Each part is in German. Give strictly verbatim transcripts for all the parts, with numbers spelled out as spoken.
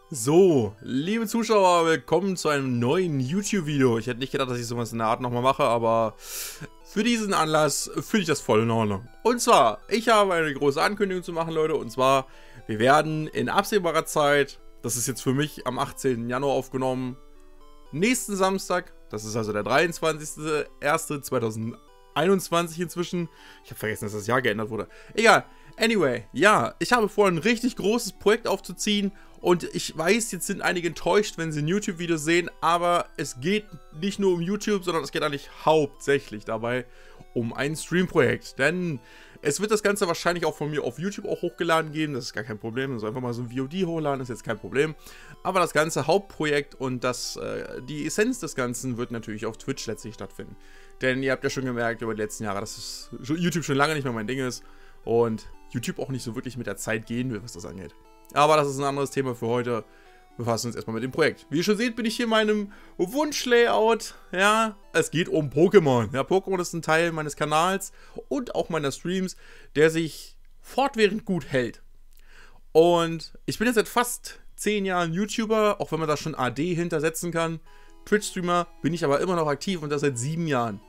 So, liebe Zuschauer, willkommen zu einem neuen YouTube-Video. Ich hätte nicht gedacht, dass ich sowas in der Art nochmal mache, aber für diesen Anlass finde ich das voll in Ordnung. Und zwar, ich habe eine große Ankündigung zu machen, Leute, und zwar, wir werden in absehbarer Zeit, das ist jetzt für mich am achtzehnten Januar aufgenommen, nächsten Samstag, das ist also der dreiundzwanzigste erste zweitausendeinundzwanzig inzwischen, ich habe vergessen, dass das Jahr geändert wurde, egal. Anyway, ja, ich habe vor, ein richtig großes Projekt aufzuziehen und ich weiß, jetzt sind einige enttäuscht, wenn sie ein YouTube-Video sehen, aber es geht nicht nur um YouTube, sondern es geht eigentlich hauptsächlich dabei um ein Stream-Projekt, denn es wird das Ganze wahrscheinlich auch von mir auf YouTube auch hochgeladen geben, das ist gar kein Problem, also einfach mal so ein V O D hochladen, ist jetzt kein Problem, aber das ganze Hauptprojekt und das, äh, die Essenz des Ganzen wird natürlich auf Twitch letztlich stattfinden, denn ihr habt ja schon gemerkt über die letzten Jahre, dass es YouTube schon lange nicht mehr mein Ding ist und YouTube auch nicht so wirklich mit der Zeit gehen will, was das angeht. Aber das ist ein anderes Thema für heute. Wir befassen uns erstmal mit dem Projekt. Wie ihr schon seht, bin ich hier in meinem Wunschlayout. Ja, es geht um Pokémon. Ja, Pokémon ist ein Teil meines Kanals und auch meiner Streams, der sich fortwährend gut hält. Und ich bin jetzt seit fast zehn Jahren YouTuber, auch wenn man da schon A D hintersetzen kann. Twitch-Streamer bin ich aber immer noch aktiv und das seit sieben Jahren.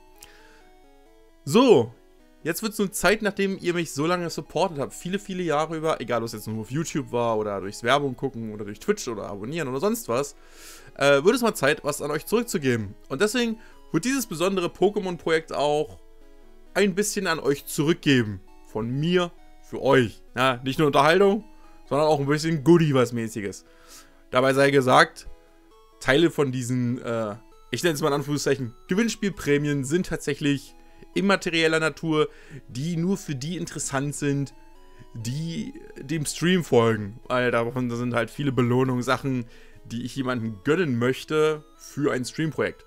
So. Jetzt wird es nun Zeit, nachdem ihr mich so lange supportet habt, viele, viele Jahre über, egal ob es jetzt nur auf YouTube war oder durchs Werbung gucken oder durch Twitch oder abonnieren oder sonst was, äh, wird es mal Zeit, was an euch zurückzugeben. Und deswegen wird dieses besondere Pokémon-Projekt auch ein bisschen an euch zurückgeben. Von mir für euch. Ja, nicht nur Unterhaltung, sondern auch ein bisschen Goodie was mäßiges. Dabei sei gesagt, Teile von diesen, äh, ich nenne es mal in Anführungszeichen, Gewinnspielprämien sind tatsächlich immaterieller Natur, die nur für die interessant sind, die dem Stream folgen. Weil davon sind halt viele Belohnungen, Sachen, die ich jemandem gönnen möchte für ein Streamprojekt.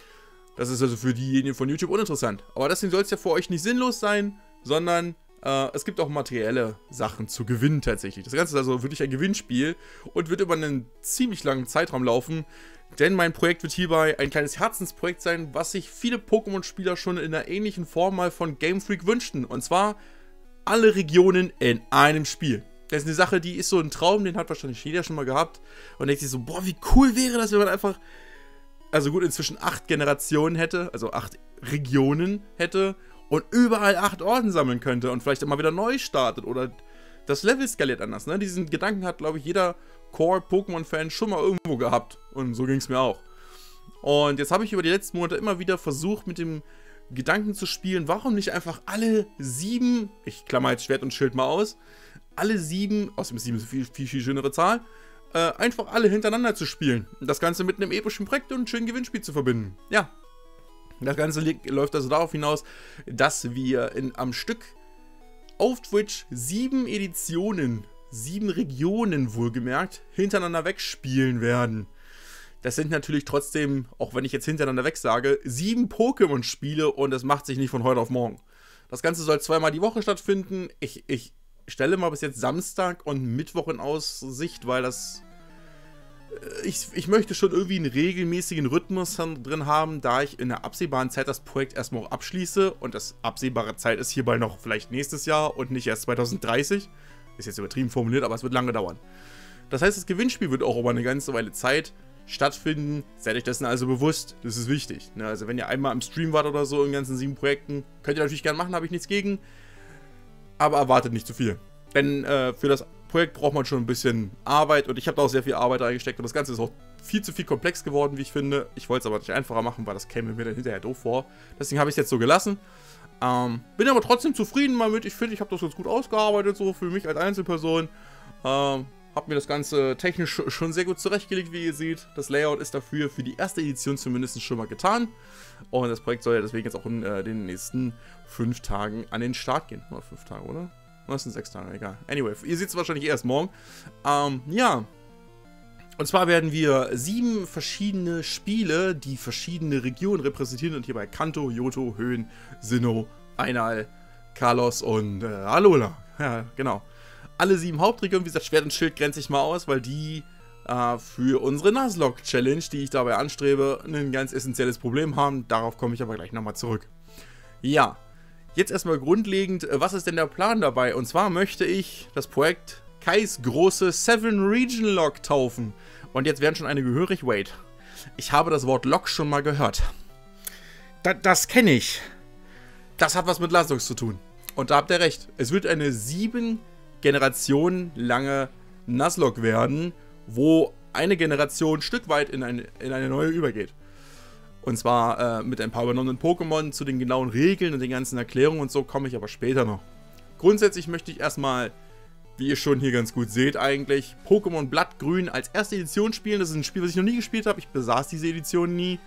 Das ist also für diejenigen von YouTube uninteressant. Aber deswegen soll es ja für euch nicht sinnlos sein, sondern äh, es gibt auch materielle Sachen zu gewinnen tatsächlich. Das Ganze ist also wirklich ein Gewinnspiel und wird über einen ziemlich langen Zeitraum laufen. Denn mein Projekt wird hierbei ein kleines Herzensprojekt sein, was sich viele Pokémon-Spieler schon in einer ähnlichen Form mal von Game Freak wünschten. Und zwar alle Regionen in einem Spiel. Das ist eine Sache, die ist so ein Traum, den hat wahrscheinlich jeder schon mal gehabt. Und denkt sich so, boah, wie cool wäre das, wenn man einfach, also gut, inzwischen acht Generationen hätte, also acht Regionen hätte und überall acht Orden sammeln könnte und vielleicht immer wieder neu startet oder das Level skaliert anders. Ne? Diesen Gedanken hat, glaube ich, jeder Core-Pokémon-Fan schon mal irgendwo gehabt. Und so ging es mir auch. Und jetzt habe ich über die letzten Monate immer wieder versucht, mit dem Gedanken zu spielen, warum nicht einfach alle sieben, ich klammer jetzt Schwert und Schild mal aus, alle sieben, außerdem ist sieben eine viel, viel, viel schönere Zahl, äh, einfach alle hintereinander zu spielen. Und das Ganze mit einem epischen Projekt und einem schönen Gewinnspiel zu verbinden. Ja. Das Ganze läuft also darauf hinaus, dass wir in, am Stück auf Twitch sieben Editionen sieben Regionen wohlgemerkt hintereinander wegspielen werden. Das sind natürlich trotzdem, auch wenn ich jetzt hintereinander weg sage, sieben Pokémon-Spiele und das macht sich nicht von heute auf morgen. Das Ganze soll zweimal die Woche stattfinden. Ich, ich stelle mal bis jetzt Samstag und Mittwoch in Aussicht, weil das... Ich, ich möchte schon irgendwie einen regelmäßigen Rhythmus drin haben, da ich in der absehbaren Zeit das Projekt erstmal auch abschließe und das absehbare Zeit ist hierbei noch vielleicht nächstes Jahr und nicht erst zweitausenddreißig. Ist jetzt übertrieben formuliert, aber es wird lange dauern. Das heißt, das Gewinnspiel wird auch über eine ganze Weile Zeit stattfinden. Seid euch dessen also bewusst, das ist wichtig. Ne? Also wenn ihr einmal im Stream wart oder so in ganzen sieben Projekten, könnt ihr natürlich gerne machen, habe ich nichts gegen. Aber erwartet nicht zu viel. Denn äh, für das Projekt braucht man schon ein bisschen Arbeit und ich habe da auch sehr viel Arbeit reingesteckt und das Ganze ist auch viel zu viel komplex geworden, wie ich finde. Ich wollte es aber nicht einfacher machen, weil das käme mir dann hinterher doof vor. Deswegen habe ich es jetzt so gelassen. Ähm, bin aber trotzdem zufrieden damit. Ich finde, ich habe das jetzt gut ausgearbeitet, so für mich als Einzelperson. Ähm, habe mir das Ganze technisch schon sehr gut zurechtgelegt, wie ihr seht. Das Layout ist dafür für die erste Edition zumindest schon mal getan. Und das Projekt soll ja deswegen jetzt auch in äh, den nächsten fünf Tagen an den Start gehen. Oder fünf Tage, oder? Das sind sechs Tage, egal. Anyway, ihr seht es wahrscheinlich erst morgen. Ähm, ja. Und zwar werden wir sieben verschiedene Spiele, die verschiedene Regionen repräsentieren. Und hierbei Kanto, Johto, Höhen, Sinnoh, Einal, Kalos und äh, Alola. Ja, genau. Alle sieben Hauptregionen, wie gesagt, Schwert und Schild grenze ich mal aus, weil die äh, für unsere Nuzlocke-Challenge, die ich dabei anstrebe, ein ganz essentielles Problem haben. Darauf komme ich aber gleich nochmal zurück. Ja, jetzt erstmal grundlegend, was ist denn der Plan dabei? Und zwar möchte ich das Projekt Kais große Seven Region Log taufen. Und jetzt werden schon einige gehörig. Wait. Ich habe das Wort Log schon mal gehört. Da, das kenne ich. Das hat was mit Nuzlocke zu tun. Und da habt ihr recht. Es wird eine sieben Generationen lange Nuzlocke werden, wo eine Generation ein Stück weit in eine, in eine neue übergeht. Und zwar äh, mit ein paar übernommenen Pokémon. Zu den genauen Regeln und den ganzen Erklärungen und so komme ich aber später noch. Grundsätzlich möchte ich erstmal, wie ihr schon hier ganz gut seht eigentlich, Pokémon Blattgrün als erste Edition spielen. Das ist ein Spiel, was ich noch nie gespielt habe. Ich besaß diese Edition nie.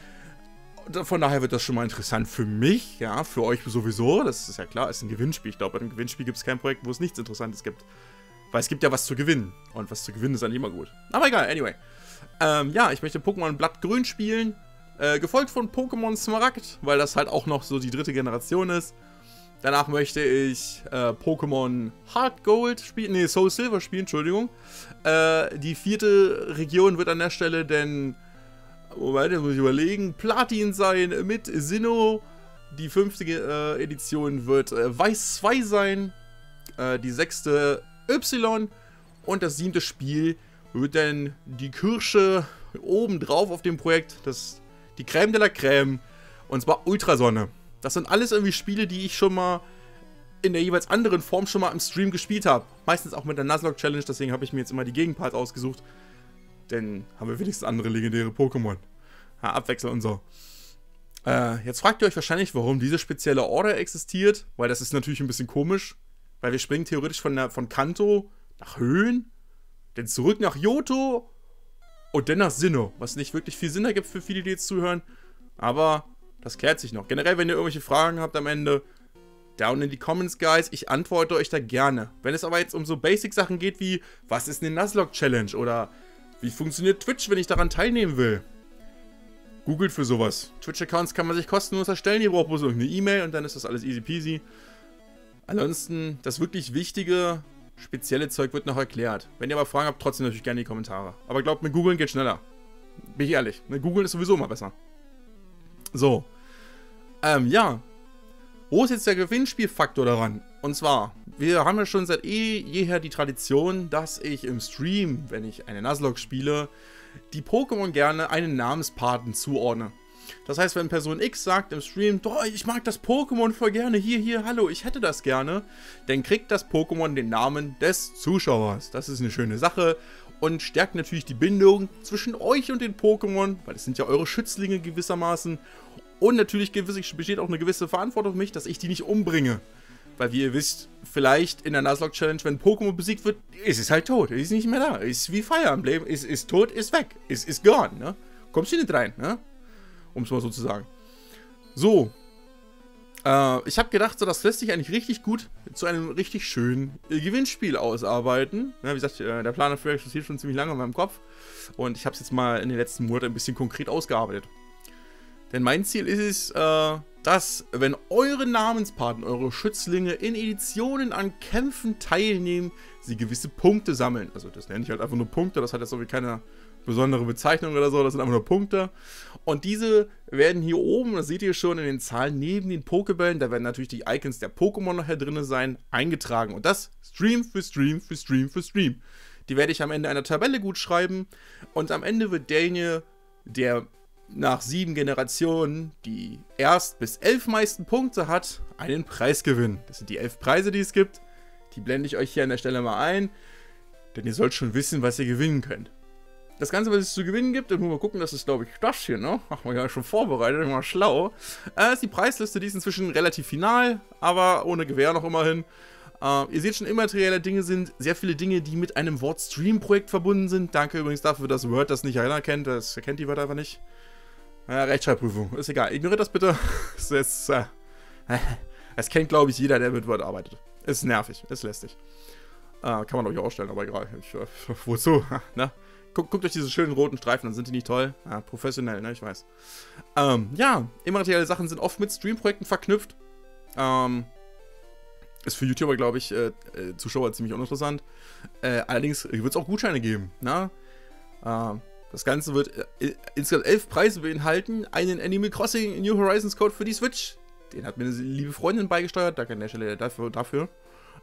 Und von daher wird das schon mal interessant für mich, ja, für euch sowieso. Das ist ja klar, es ist ein Gewinnspiel. Ich glaube, bei einem Gewinnspiel gibt es kein Projekt, wo es nichts Interessantes gibt. Weil es gibt ja was zu gewinnen. Und was zu gewinnen ist dann immer gut. Aber egal, anyway. Ähm, ja, ich möchte Pokémon Blattgrün spielen. Äh, gefolgt von Pokémon Smaragd, weil das halt auch noch so die dritte Generation ist. Danach möchte ich äh, Pokémon Heart Gold spielen, nee, Soul Silver spielen, Entschuldigung. Äh, die vierte Region wird an der Stelle denn, Moment, jetzt muss ich überlegen, Platin sein mit Sinnoh. Die fünfte äh, Edition wird äh, Weiß zwei sein. Äh, die sechste Y. Und das siebte Spiel wird dann die Kirsche obendrauf auf dem Projekt, das die Crème de la Crème, und zwar Ultrasonne. Das sind alles irgendwie Spiele, die ich schon mal in der jeweils anderen Form schon mal im Stream gespielt habe. Meistens auch mit der Nuzlocke Challenge, deswegen habe ich mir jetzt immer die Gegenparts ausgesucht. Denn haben wir wenigstens andere legendäre Pokémon. Ja, abwechseln und so. Äh, jetzt fragt ihr euch wahrscheinlich, warum diese spezielle Order existiert. Weil das ist natürlich ein bisschen komisch. Weil wir springen theoretisch von, der, von Kanto nach Höhen, dann zurück nach Johto und dann nach Sinnoh. Was nicht wirklich viel Sinn ergibt für viele, die jetzt zuhören. Aber das klärt sich noch. Generell, wenn ihr irgendwelche Fragen habt am Ende, down in die Comments, guys. Ich antworte euch da gerne. Wenn es aber jetzt um so Basic-Sachen geht wie, was ist eine Nuzlocke Challenge? Oder wie funktioniert Twitch, wenn ich daran teilnehmen will? Googelt für sowas. Twitch-Accounts kann man sich kostenlos erstellen. Ihr braucht bloß irgendeine E-Mail und dann ist das alles easy peasy. Ansonsten, das wirklich wichtige, spezielle Zeug wird noch erklärt. Wenn ihr aber Fragen habt, trotzdem natürlich gerne in die Kommentare. Aber glaubt mir, googeln geht schneller. Bin ich ehrlich. Ne, googeln ist sowieso immer besser. So. Ähm, ja. Wo ist jetzt der Gewinnspielfaktor daran? Und zwar, wir haben ja schon seit eh jeher die Tradition, dass ich im Stream, wenn ich eine Nuzlocke spiele, die Pokémon gerne einen Namenspaten zuordne. Das heißt, wenn Person X sagt im Stream, oh, ich mag das Pokémon voll gerne, hier, hier, hallo, ich hätte das gerne, dann kriegt das Pokémon den Namen des Zuschauers. Das ist eine schöne Sache und stärkt natürlich die Bindung zwischen euch und den Pokémon, weil es sind ja eure Schützlinge gewissermaßen. Und natürlich besteht auch eine gewisse Verantwortung für mich, dass ich die nicht umbringe. Weil wie ihr wisst, vielleicht in der Nuzlocke Challenge, wenn Pokémon besiegt wird, ist es halt tot. Ist nicht mehr da. Ist wie Fire Emblem. Ist, ist tot, ist weg. Ist, ist gone, ne? Kommst du nicht rein, ne? Um es mal so zu sagen. So. Äh, ich habe gedacht, so, das lässt sich eigentlich richtig gut zu einem richtig schönen äh, Gewinnspiel ausarbeiten. Ja, wie gesagt, äh, der Plan dafür existiert schon ziemlich lange in meinem Kopf. Und ich habe es jetzt mal in den letzten Monaten ein bisschen konkret ausgearbeitet. Denn mein Ziel ist es, äh, dass, wenn eure Namenspaten, eure Schützlinge in Editionen an Kämpfen teilnehmen, sie gewisse Punkte sammeln. Also das nenne ich halt einfach nur Punkte, das hat jetzt so wie keine besondere Bezeichnung oder so, das sind einfach nur Punkte. Und diese werden hier oben, das seht ihr schon in den Zahlen, neben den Pokébällen, da werden natürlich die Icons der Pokémon nachher drin sein, eingetragen. Und das Stream für Stream für Stream für Stream. Die werde ich am Ende einer Tabelle gut schreiben. Und am Ende wird derjenige, der nach sieben Generationen die erst bis elf meisten Punkte hat, einen Preis gewinnen. Das sind die elf Preise, die es gibt. Die blende ich euch hier an der Stelle mal ein. Denn ihr sollt schon wissen, was ihr gewinnen könnt. Das Ganze, was es zu gewinnen gibt, und mal gucken, das ist, glaube ich, das hier, ne? Ach, wir ja schon vorbereitet, mal schlau. Äh, ist die Preisliste, die ist inzwischen relativ final, aber ohne Gewähr noch immerhin. Uh, ihr seht schon, immaterielle Dinge sind sehr viele Dinge, die mit einem Wort-Stream-Projekt verbunden sind. Danke übrigens dafür, dass Word das nicht anerkennt. Das erkennt die Wörter einfach nicht. Ja, Rechtschreibprüfung. Ist egal. Ignoriert das bitte. Es, ist, äh, es kennt, glaube ich, jeder, der mit Word arbeitet. Ist nervig. Ist lästig. Uh, kann man euch ausstellen, aber egal. Ich, äh, wozu? Ne? Guckt, guckt euch diese schönen roten Streifen, dann sind die nicht toll. Ja, professionell, ne? Ich weiß. Ähm, ja, immaterielle Sachen sind oft mit Stream-Projekten verknüpft. Ähm... Ist für YouTuber, glaube ich, äh, äh, Zuschauer ziemlich uninteressant. Äh, allerdings wird es auch Gutscheine geben. Na? Äh, das Ganze wird äh, insgesamt elf Preise beinhalten. Einen Animal Crossing New Horizons Code für die Switch. Den hat mir eine liebe Freundin beigesteuert. Danke an der Stelle dafür. dafür.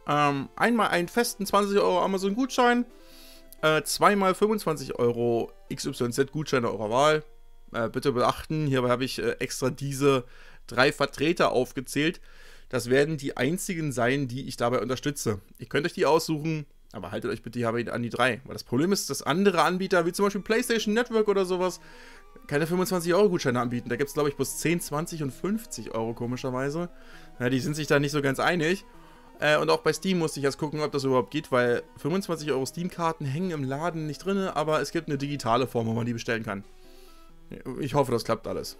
Ähm, einmal einen festen zwanzig Euro Amazon-Gutschein, äh, zweimal fünfundzwanzig Euro X Y Z-Gutscheine eurer Wahl. Äh, bitte beachten, hierbei habe ich äh, extra diese drei Vertreter aufgezählt. Das werden die einzigen sein, die ich dabei unterstütze. Ihr könnt euch die aussuchen, aber haltet euch bitte hier an die drei. Weil das Problem ist, dass andere Anbieter, wie zum Beispiel PlayStation Network oder sowas, keine fünfundzwanzig Euro Gutscheine anbieten. Da gibt es, glaube ich, bloß zehn, zwanzig und fünfzig Euro, komischerweise. Ja, die sind sich da nicht so ganz einig. Äh, und auch bei Steam musste ich erst gucken, ob das überhaupt geht, weil fünfundzwanzig Euro Steam-Karten hängen im Laden nicht drin, aber es gibt eine digitale Form, wo man die bestellen kann. Ich hoffe, das klappt alles.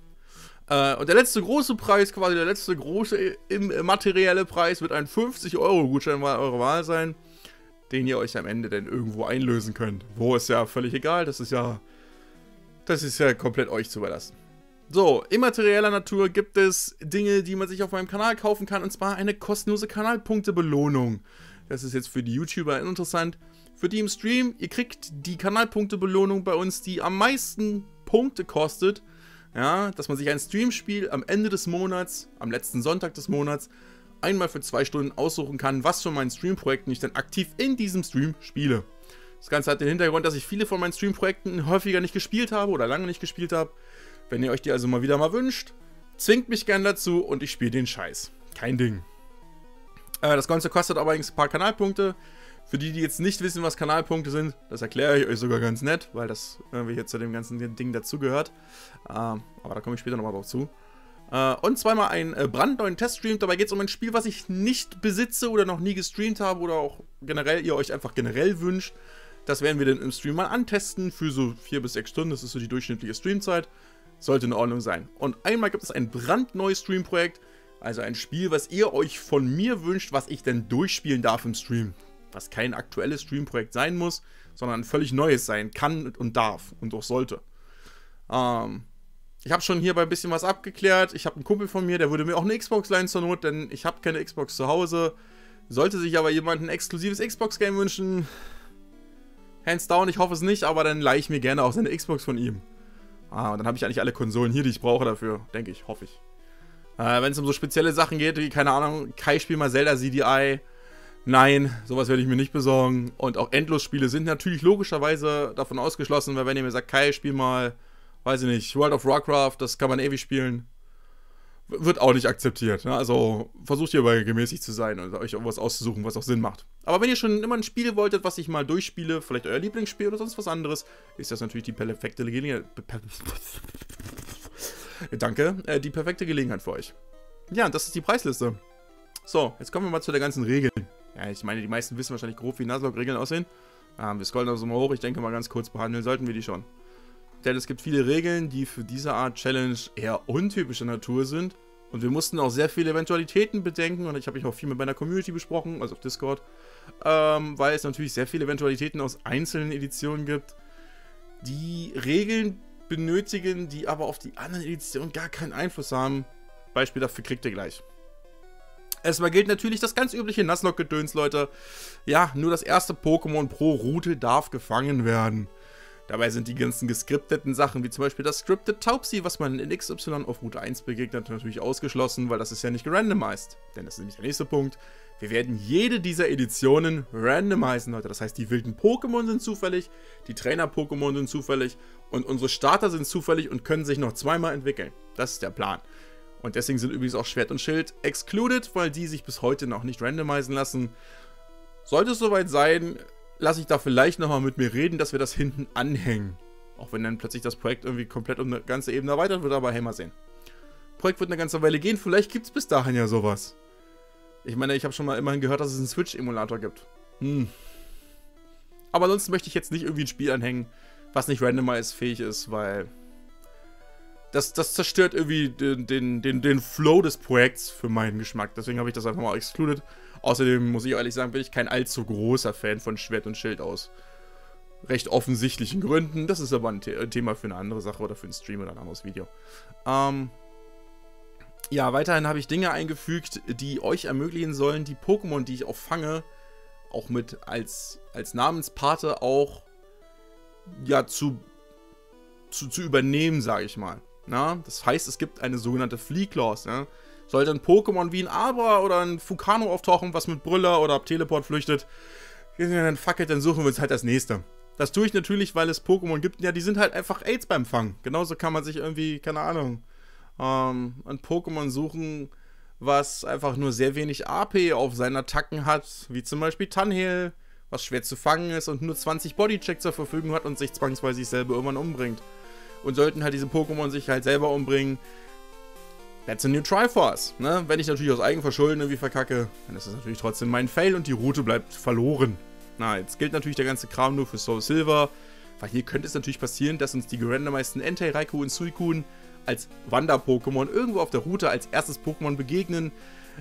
Äh, und der letzte große Preis, quasi der letzte große immaterielle Preis, wird ein fünfzig Euro Gutschein eurer Wahl sein, den ihr euch am Ende dann irgendwo einlösen könnt. Wo ist ja völlig egal, das ist ja, das ist ja komplett euch zu überlassen. So, immaterieller Natur gibt es Dinge, die man sich auf meinem Kanal kaufen kann, und zwar eine kostenlose Kanalpunkte-Belohnung. Das ist jetzt für die YouTuber interessant. Für die im Stream, ihr kriegt die Kanalpunkte-Belohnung bei uns, die am meisten Punkte kostet. Ja, dass man sich ein Streamspiel am Ende des Monats, am letzten Sonntag des Monats, einmal für zwei Stunden aussuchen kann, was von meinen Streamprojekten ich dann aktiv in diesem Stream spiele. Das Ganze hat den Hintergrund, dass ich viele von meinen Streamprojekten häufiger nicht gespielt habe oder lange nicht gespielt habe. Wenn ihr euch die also mal wieder mal wünscht, zwingt mich gern dazu und ich spiele den Scheiß. Kein Ding. Äh, das Ganze kostet allerdings ein paar Kanalpunkte. Für die, die jetzt nicht wissen, was Kanalpunkte sind, das erkläre ich euch sogar ganz nett, weil das irgendwie hier zu dem ganzen Ding dazugehört. Ähm, aber da komme ich später nochmal drauf zu. Äh, und zweimal einen äh, brandneuen Teststream. Dabei geht es um ein Spiel, was ich nicht besitze oder noch nie gestreamt habe oder auch generell ihr euch einfach generell wünscht. Das werden wir dann im Stream mal antesten für so vier bis sechs Stunden. Das ist so die durchschnittliche Streamzeit. Sollte in Ordnung sein. Und einmal gibt es ein brandneues Streamprojekt, also ein Spiel, was ihr euch von mir wünscht, was ich denn durchspielen darf im Stream. Was kein aktuelles Streamprojekt sein muss, sondern ein völlig neues sein kann und darf und auch sollte. Ähm, ich habe schon hierbei ein bisschen was abgeklärt. Ich habe einen Kumpel von mir, der würde mir auch eine Xbox leihen zur Not, denn ich habe keine Xbox zu Hause. Sollte sich aber jemand ein exklusives Xbox-Game wünschen, hands down, ich hoffe es nicht, aber dann leihe ich mir gerne auch seine Xbox von ihm. Ah, und dann habe ich eigentlich alle Konsolen hier, die ich brauche dafür, denke ich, hoffe ich. Äh, wenn es um so spezielle Sachen geht, wie, keine Ahnung, Kai, spiel mal Zelda C D I. Nein, sowas werde ich mir nicht besorgen. Und auch Endlosspiele sind natürlich logischerweise davon ausgeschlossen, weil wenn ihr mir sagt, Kai, spiel mal, weiß ich nicht, World of Warcraft, das kann man ewig spielen, wird auch nicht akzeptiert. Ne? Also versucht hierbei gemäßigt zu sein und euch was auszusuchen, was auch Sinn macht. Aber wenn ihr schon immer ein Spiel wolltet, was ich mal durchspiele, vielleicht euer Lieblingsspiel oder sonst was anderes, ist das natürlich die perfekte Gelegenheit. Danke, äh, die perfekte Gelegenheit für euch. Ja, und das ist die Preisliste. So, jetzt kommen wir mal zu der ganzen Regeln. Ja, ich meine, die meisten wissen wahrscheinlich grob, wie Nuzlocke-Regeln aussehen. Ähm, wir scrollen also mal hoch, ich denke mal ganz kurz behandeln sollten wir die schon. Denn es gibt viele Regeln, die für diese Art Challenge eher untypischer Natur sind. Und wir mussten auch sehr viele Eventualitäten bedenken. Und ich habe mich auch viel mit meiner Community besprochen, also auf Discord. Ähm, weil es natürlich sehr viele Eventualitäten aus einzelnen Editionen gibt, die Regeln benötigen, die aber auf die anderen Editionen gar keinen Einfluss haben. Beispiel dafür kriegt ihr gleich. Erstmal gilt natürlich das ganz übliche Nuzlocke-Gedöns, Leute. Ja, nur das erste Pokémon pro Route darf gefangen werden. Dabei sind die ganzen geskripteten Sachen, wie zum Beispiel das Scripted Taubsi, was man in X Y auf Route eins begegnet, natürlich ausgeschlossen, weil das ist ja nicht gerandomized. Denn das ist nämlich der nächste Punkt. Wir werden jede dieser Editionen randomisieren, Leute. Das heißt, die wilden Pokémon sind zufällig, die Trainer-Pokémon sind zufällig und unsere Starter sind zufällig und können sich noch zweimal entwickeln. Das ist der Plan. Und deswegen sind übrigens auch Schwert und Schild excluded, weil die sich bis heute noch nicht randomisieren lassen. Sollte es soweit sein, lasse ich da vielleicht nochmal mit mir reden, dass wir das hinten anhängen. Auch wenn dann plötzlich das Projekt irgendwie komplett um eine ganze Ebene erweitert wird, aber hey, mal sehen. Projekt wird eine ganze Weile gehen, vielleicht gibt es bis dahin ja sowas. Ich meine, ich habe schon mal immerhin gehört, dass es einen Switch-Emulator gibt. Hm. Aber ansonsten möchte ich jetzt nicht irgendwie ein Spiel anhängen, was nicht randomize-fähig ist, weil das, das zerstört irgendwie den, den, den, den Flow des Projekts für meinen Geschmack. Deswegen habe ich das einfach mal excluded. Außerdem muss ich ehrlich sagen, bin ich kein allzu großer Fan von Schwert und Schild aus recht offensichtlichen Gründen. Das ist aber ein The Thema für eine andere Sache oder für einen Stream oder ein anderes Video. Ähm, ja, weiterhin habe ich Dinge eingefügt, die euch ermöglichen sollen, die Pokémon, die ich auch fange, auch mit als, als Namenspate auch ja, zu, zu, zu übernehmen, sage ich mal. Na? Das heißt, es gibt eine sogenannte Flea Clause. Ja? Sollte ein Pokémon wie ein Abra oder ein Fukano auftauchen, was mit Brüller oder Teleport flüchtet, dann fuck it, dann suchen wir uns halt das nächste. Das tue ich natürlich, weil es Pokémon gibt, ja, die sind halt einfach AIDS beim Fangen. Genauso kann man sich irgendwie, keine Ahnung, ähm, ein Pokémon suchen, was einfach nur sehr wenig A P auf seinen Attacken hat, wie zum Beispiel Tanhel, was schwer zu fangen ist und nur zwanzig Bodycheck zur Verfügung hat und sich zwangsweise sich selber irgendwann umbringt. Und sollten halt diese Pokémon sich halt selber umbringen, that's a new Triforce, ne? Wenn ich natürlich aus Eigenverschulden irgendwie verkacke, dann ist das natürlich trotzdem mein Fail und die Route bleibt verloren. Na, jetzt gilt natürlich der ganze Kram nur für Soul Silver, weil hier könnte es natürlich passieren, dass uns die gerandomizeden Entei, Raikou und Suicune als Wander-Pokémon irgendwo auf der Route als erstes Pokémon begegnen,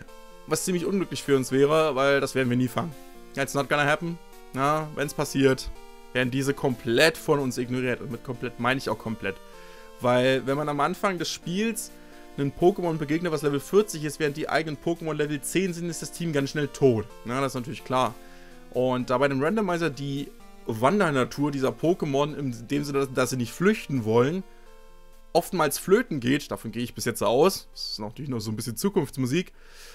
was ziemlich unglücklich für uns wäre, weil das werden wir nie fangen. It's not gonna happen. Na, wenn es passiert, werden diese komplett von uns ignoriert. Und mit komplett meine ich auch komplett. Weil, wenn man am Anfang des Spiels einem Pokémon begegnet, was Level vierzig ist, während die eigenen Pokémon Level zehn sind, ist das Team ganz schnell tot. Na, das ist natürlich klar. Und da bei dem Randomizer die Wandernatur dieser Pokémon, in dem Sinne, dass sie nicht flüchten wollen, oftmals flöten geht, davon gehe ich bis jetzt aus, das ist natürlich noch so ein bisschen Zukunftsmusik,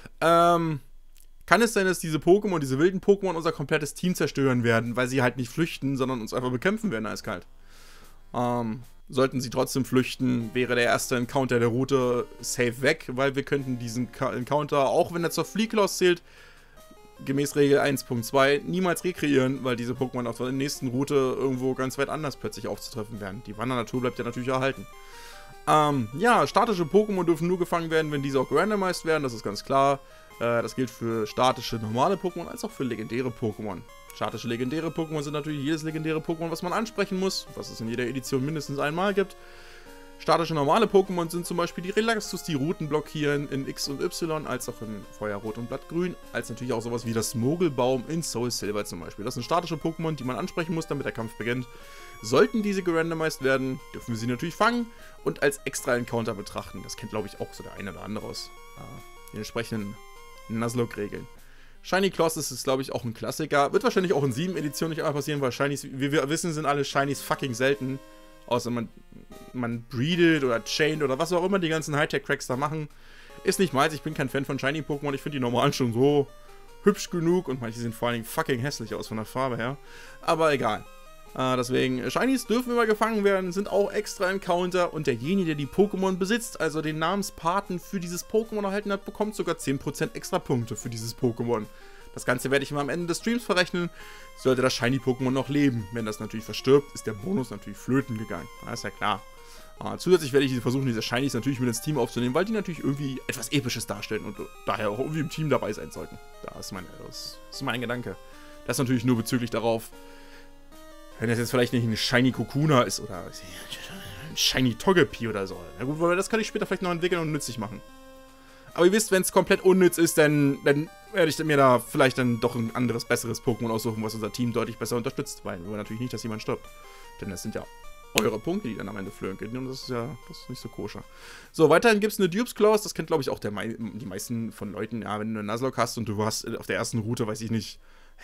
ähm, kann es sein, dass diese Pokémon, diese wilden Pokémon unser komplettes Team zerstören werden, weil sie halt nicht flüchten, sondern uns einfach bekämpfen werden, eiskalt. Ähm, sollten sie trotzdem flüchten, wäre der erste Encounter der Route safe weg, weil wir könnten diesen Encounter, auch wenn er zur Fleeclaws zählt, gemäß Regel eins Punkt zwei niemals rekreieren, weil diese Pokémon auf der nächsten Route irgendwo ganz weit anders plötzlich aufzutreffen werden. Die Wandernatur bleibt ja natürlich erhalten. Ähm, ja, statische Pokémon dürfen nur gefangen werden, wenn diese auch gerandomized werden, das ist ganz klar. Äh, das gilt für statische, normale Pokémon, als auch für legendäre Pokémon. Statische, legendäre Pokémon sind natürlich jedes legendäre Pokémon, was man ansprechen muss, was es in jeder Edition mindestens einmal gibt. Statische, normale Pokémon sind zum Beispiel die Relaxus, die Routen blockieren in X und Y, als auch in Feuerrot und Blattgrün, als natürlich auch sowas wie das Mogelbaum in Soul Silver zum Beispiel. Das sind statische Pokémon, die man ansprechen muss, damit der Kampf beginnt. Sollten diese gerandomized werden, dürfen wir sie natürlich fangen und als extra Encounter betrachten. Das kennt, glaube ich, auch so der eine oder andere aus äh, den entsprechenden Nuzlocke-Regeln. Shiny Colossus ist, glaube ich, auch ein Klassiker. Wird wahrscheinlich auch in sieben Editionen nicht einmal passieren, weil Shinies, wie wir wissen, sind alle Shinies fucking selten. Außer man, man breedet oder chained oder was auch immer die ganzen Hightech-Cracks da machen. Ist nicht meins, ich bin kein Fan von Shiny-Pokémon. Ich finde die normalen schon so hübsch genug und manche sehen vor allen Dingen fucking hässlich aus von der Farbe her. Aber egal. Äh, deswegen, Shinies dürfen immer gefangen werden, sind auch extra Encounter und derjenige, der die Pokémon besitzt, also den Namenspaten für dieses Pokémon erhalten hat, bekommt sogar zehn Prozent extra Punkte für dieses Pokémon. Das Ganze werde ich immer am Ende des Streams verrechnen, sollte das Shiny-Pokémon noch leben. Wenn das natürlich verstirbt, ist der Bonus natürlich flöten gegangen. Das ist ja klar. Äh, zusätzlich werde ich versuchen, diese Shinies natürlich mit ins Team aufzunehmen, weil die natürlich irgendwie etwas Episches darstellen und daher auch irgendwie im Team dabei sein sollten. Das ist mein, das ist mein Gedanke. Das natürlich nur bezüglich darauf, wenn das jetzt vielleicht nicht ein Shiny Kokuna ist oder ein Shiny Togepi oder so. Na gut, weil das kann ich später vielleicht noch entwickeln und nützlich machen. Aber ihr wisst, wenn es komplett unnütz ist, dann, dann werde ich mir da vielleicht dann doch ein anderes, besseres Pokémon aussuchen, was unser Team deutlich besser unterstützt. Weil wir wollen natürlich nicht, dass jemand stirbt. Denn das sind ja eure Punkte, die dann am Ende flöhen können. Und das ist ja das ist nicht so koscher. So, weiterhin gibt es eine Dupes Clause. Das kennt, glaube ich, auch der Me die meisten von Leuten. Ja, wenn du einen Nuzlocke hast und du hast auf der ersten Route, weiß ich nicht,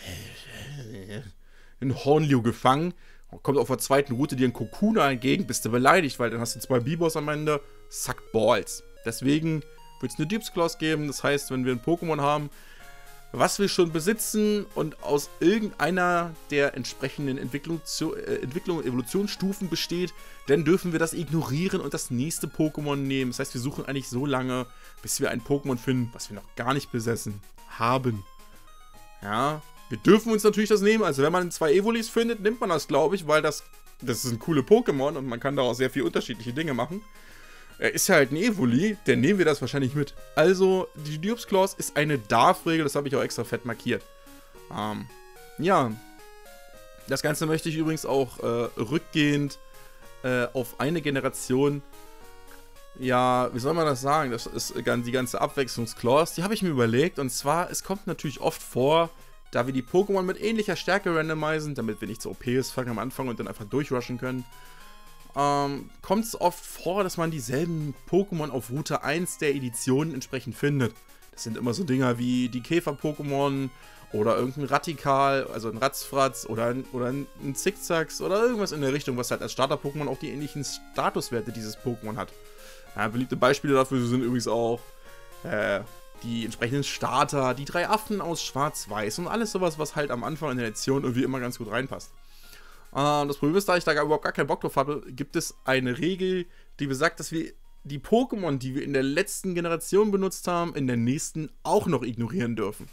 einen Hornliu gefangen, kommt auf der zweiten Route dir ein Kokuna entgegen, bist du beleidigt, weil dann hast du zwei Bibos am Ende, suckt Balls. Deswegen wird es eine Dupes Clause geben, das heißt, wenn wir ein Pokémon haben, was wir schon besitzen und aus irgendeiner der entsprechenden Entwicklung, äh, Entwicklung und Evolutionsstufen besteht, dann dürfen wir das ignorieren und das nächste Pokémon nehmen. Das heißt, wir suchen eigentlich so lange, bis wir ein Pokémon finden, was wir noch gar nicht besessen haben. Ja, wir dürfen uns natürlich das nehmen, also wenn man zwei Evolis findet, nimmt man das, glaube ich, weil das, das sind coole Pokémon und man kann daraus sehr viele unterschiedliche Dinge machen. Er ist ja halt ein Evoli, dann nehmen wir das wahrscheinlich mit. Also, die Dupes Clause ist eine Darf-Regel, das habe ich auch extra fett markiert. Ähm, ja. Das Ganze möchte ich übrigens auch äh, rückgehend äh, auf eine Generation, ja, wie soll man das sagen, das ist die ganze Abwechslungsclause, die habe ich mir überlegt. Und zwar, es kommt natürlich oft vor, da wir die Pokémon mit ähnlicher Stärke randomisieren, damit wir nicht so O Ps fangen am Anfang und dann einfach durchrushen können, ähm, kommt es oft vor, dass man dieselben Pokémon auf Route eins der Editionen entsprechend findet. Das sind immer so Dinger wie die Käfer-Pokémon oder irgendein Radikal, also ein Ratzfratz oder ein, oder ein, ein Zickzacks oder irgendwas in der Richtung, was halt als Starter-Pokémon auch die ähnlichen Statuswerte dieses Pokémon hat. Ja, beliebte Beispiele dafür sind übrigens auch äh, die entsprechenden Starter, die drei Affen aus Schwarz-Weiß und alles sowas, was halt am Anfang in der Edition irgendwie immer ganz gut reinpasst. Äh, das Problem ist, da ich da überhaupt gar keinen Bock drauf hatte, gibt es eine Regel, die besagt, dass wir die Pokémon, die wir in der letzten Generation benutzt haben, in der nächsten auch noch ignorieren dürfen.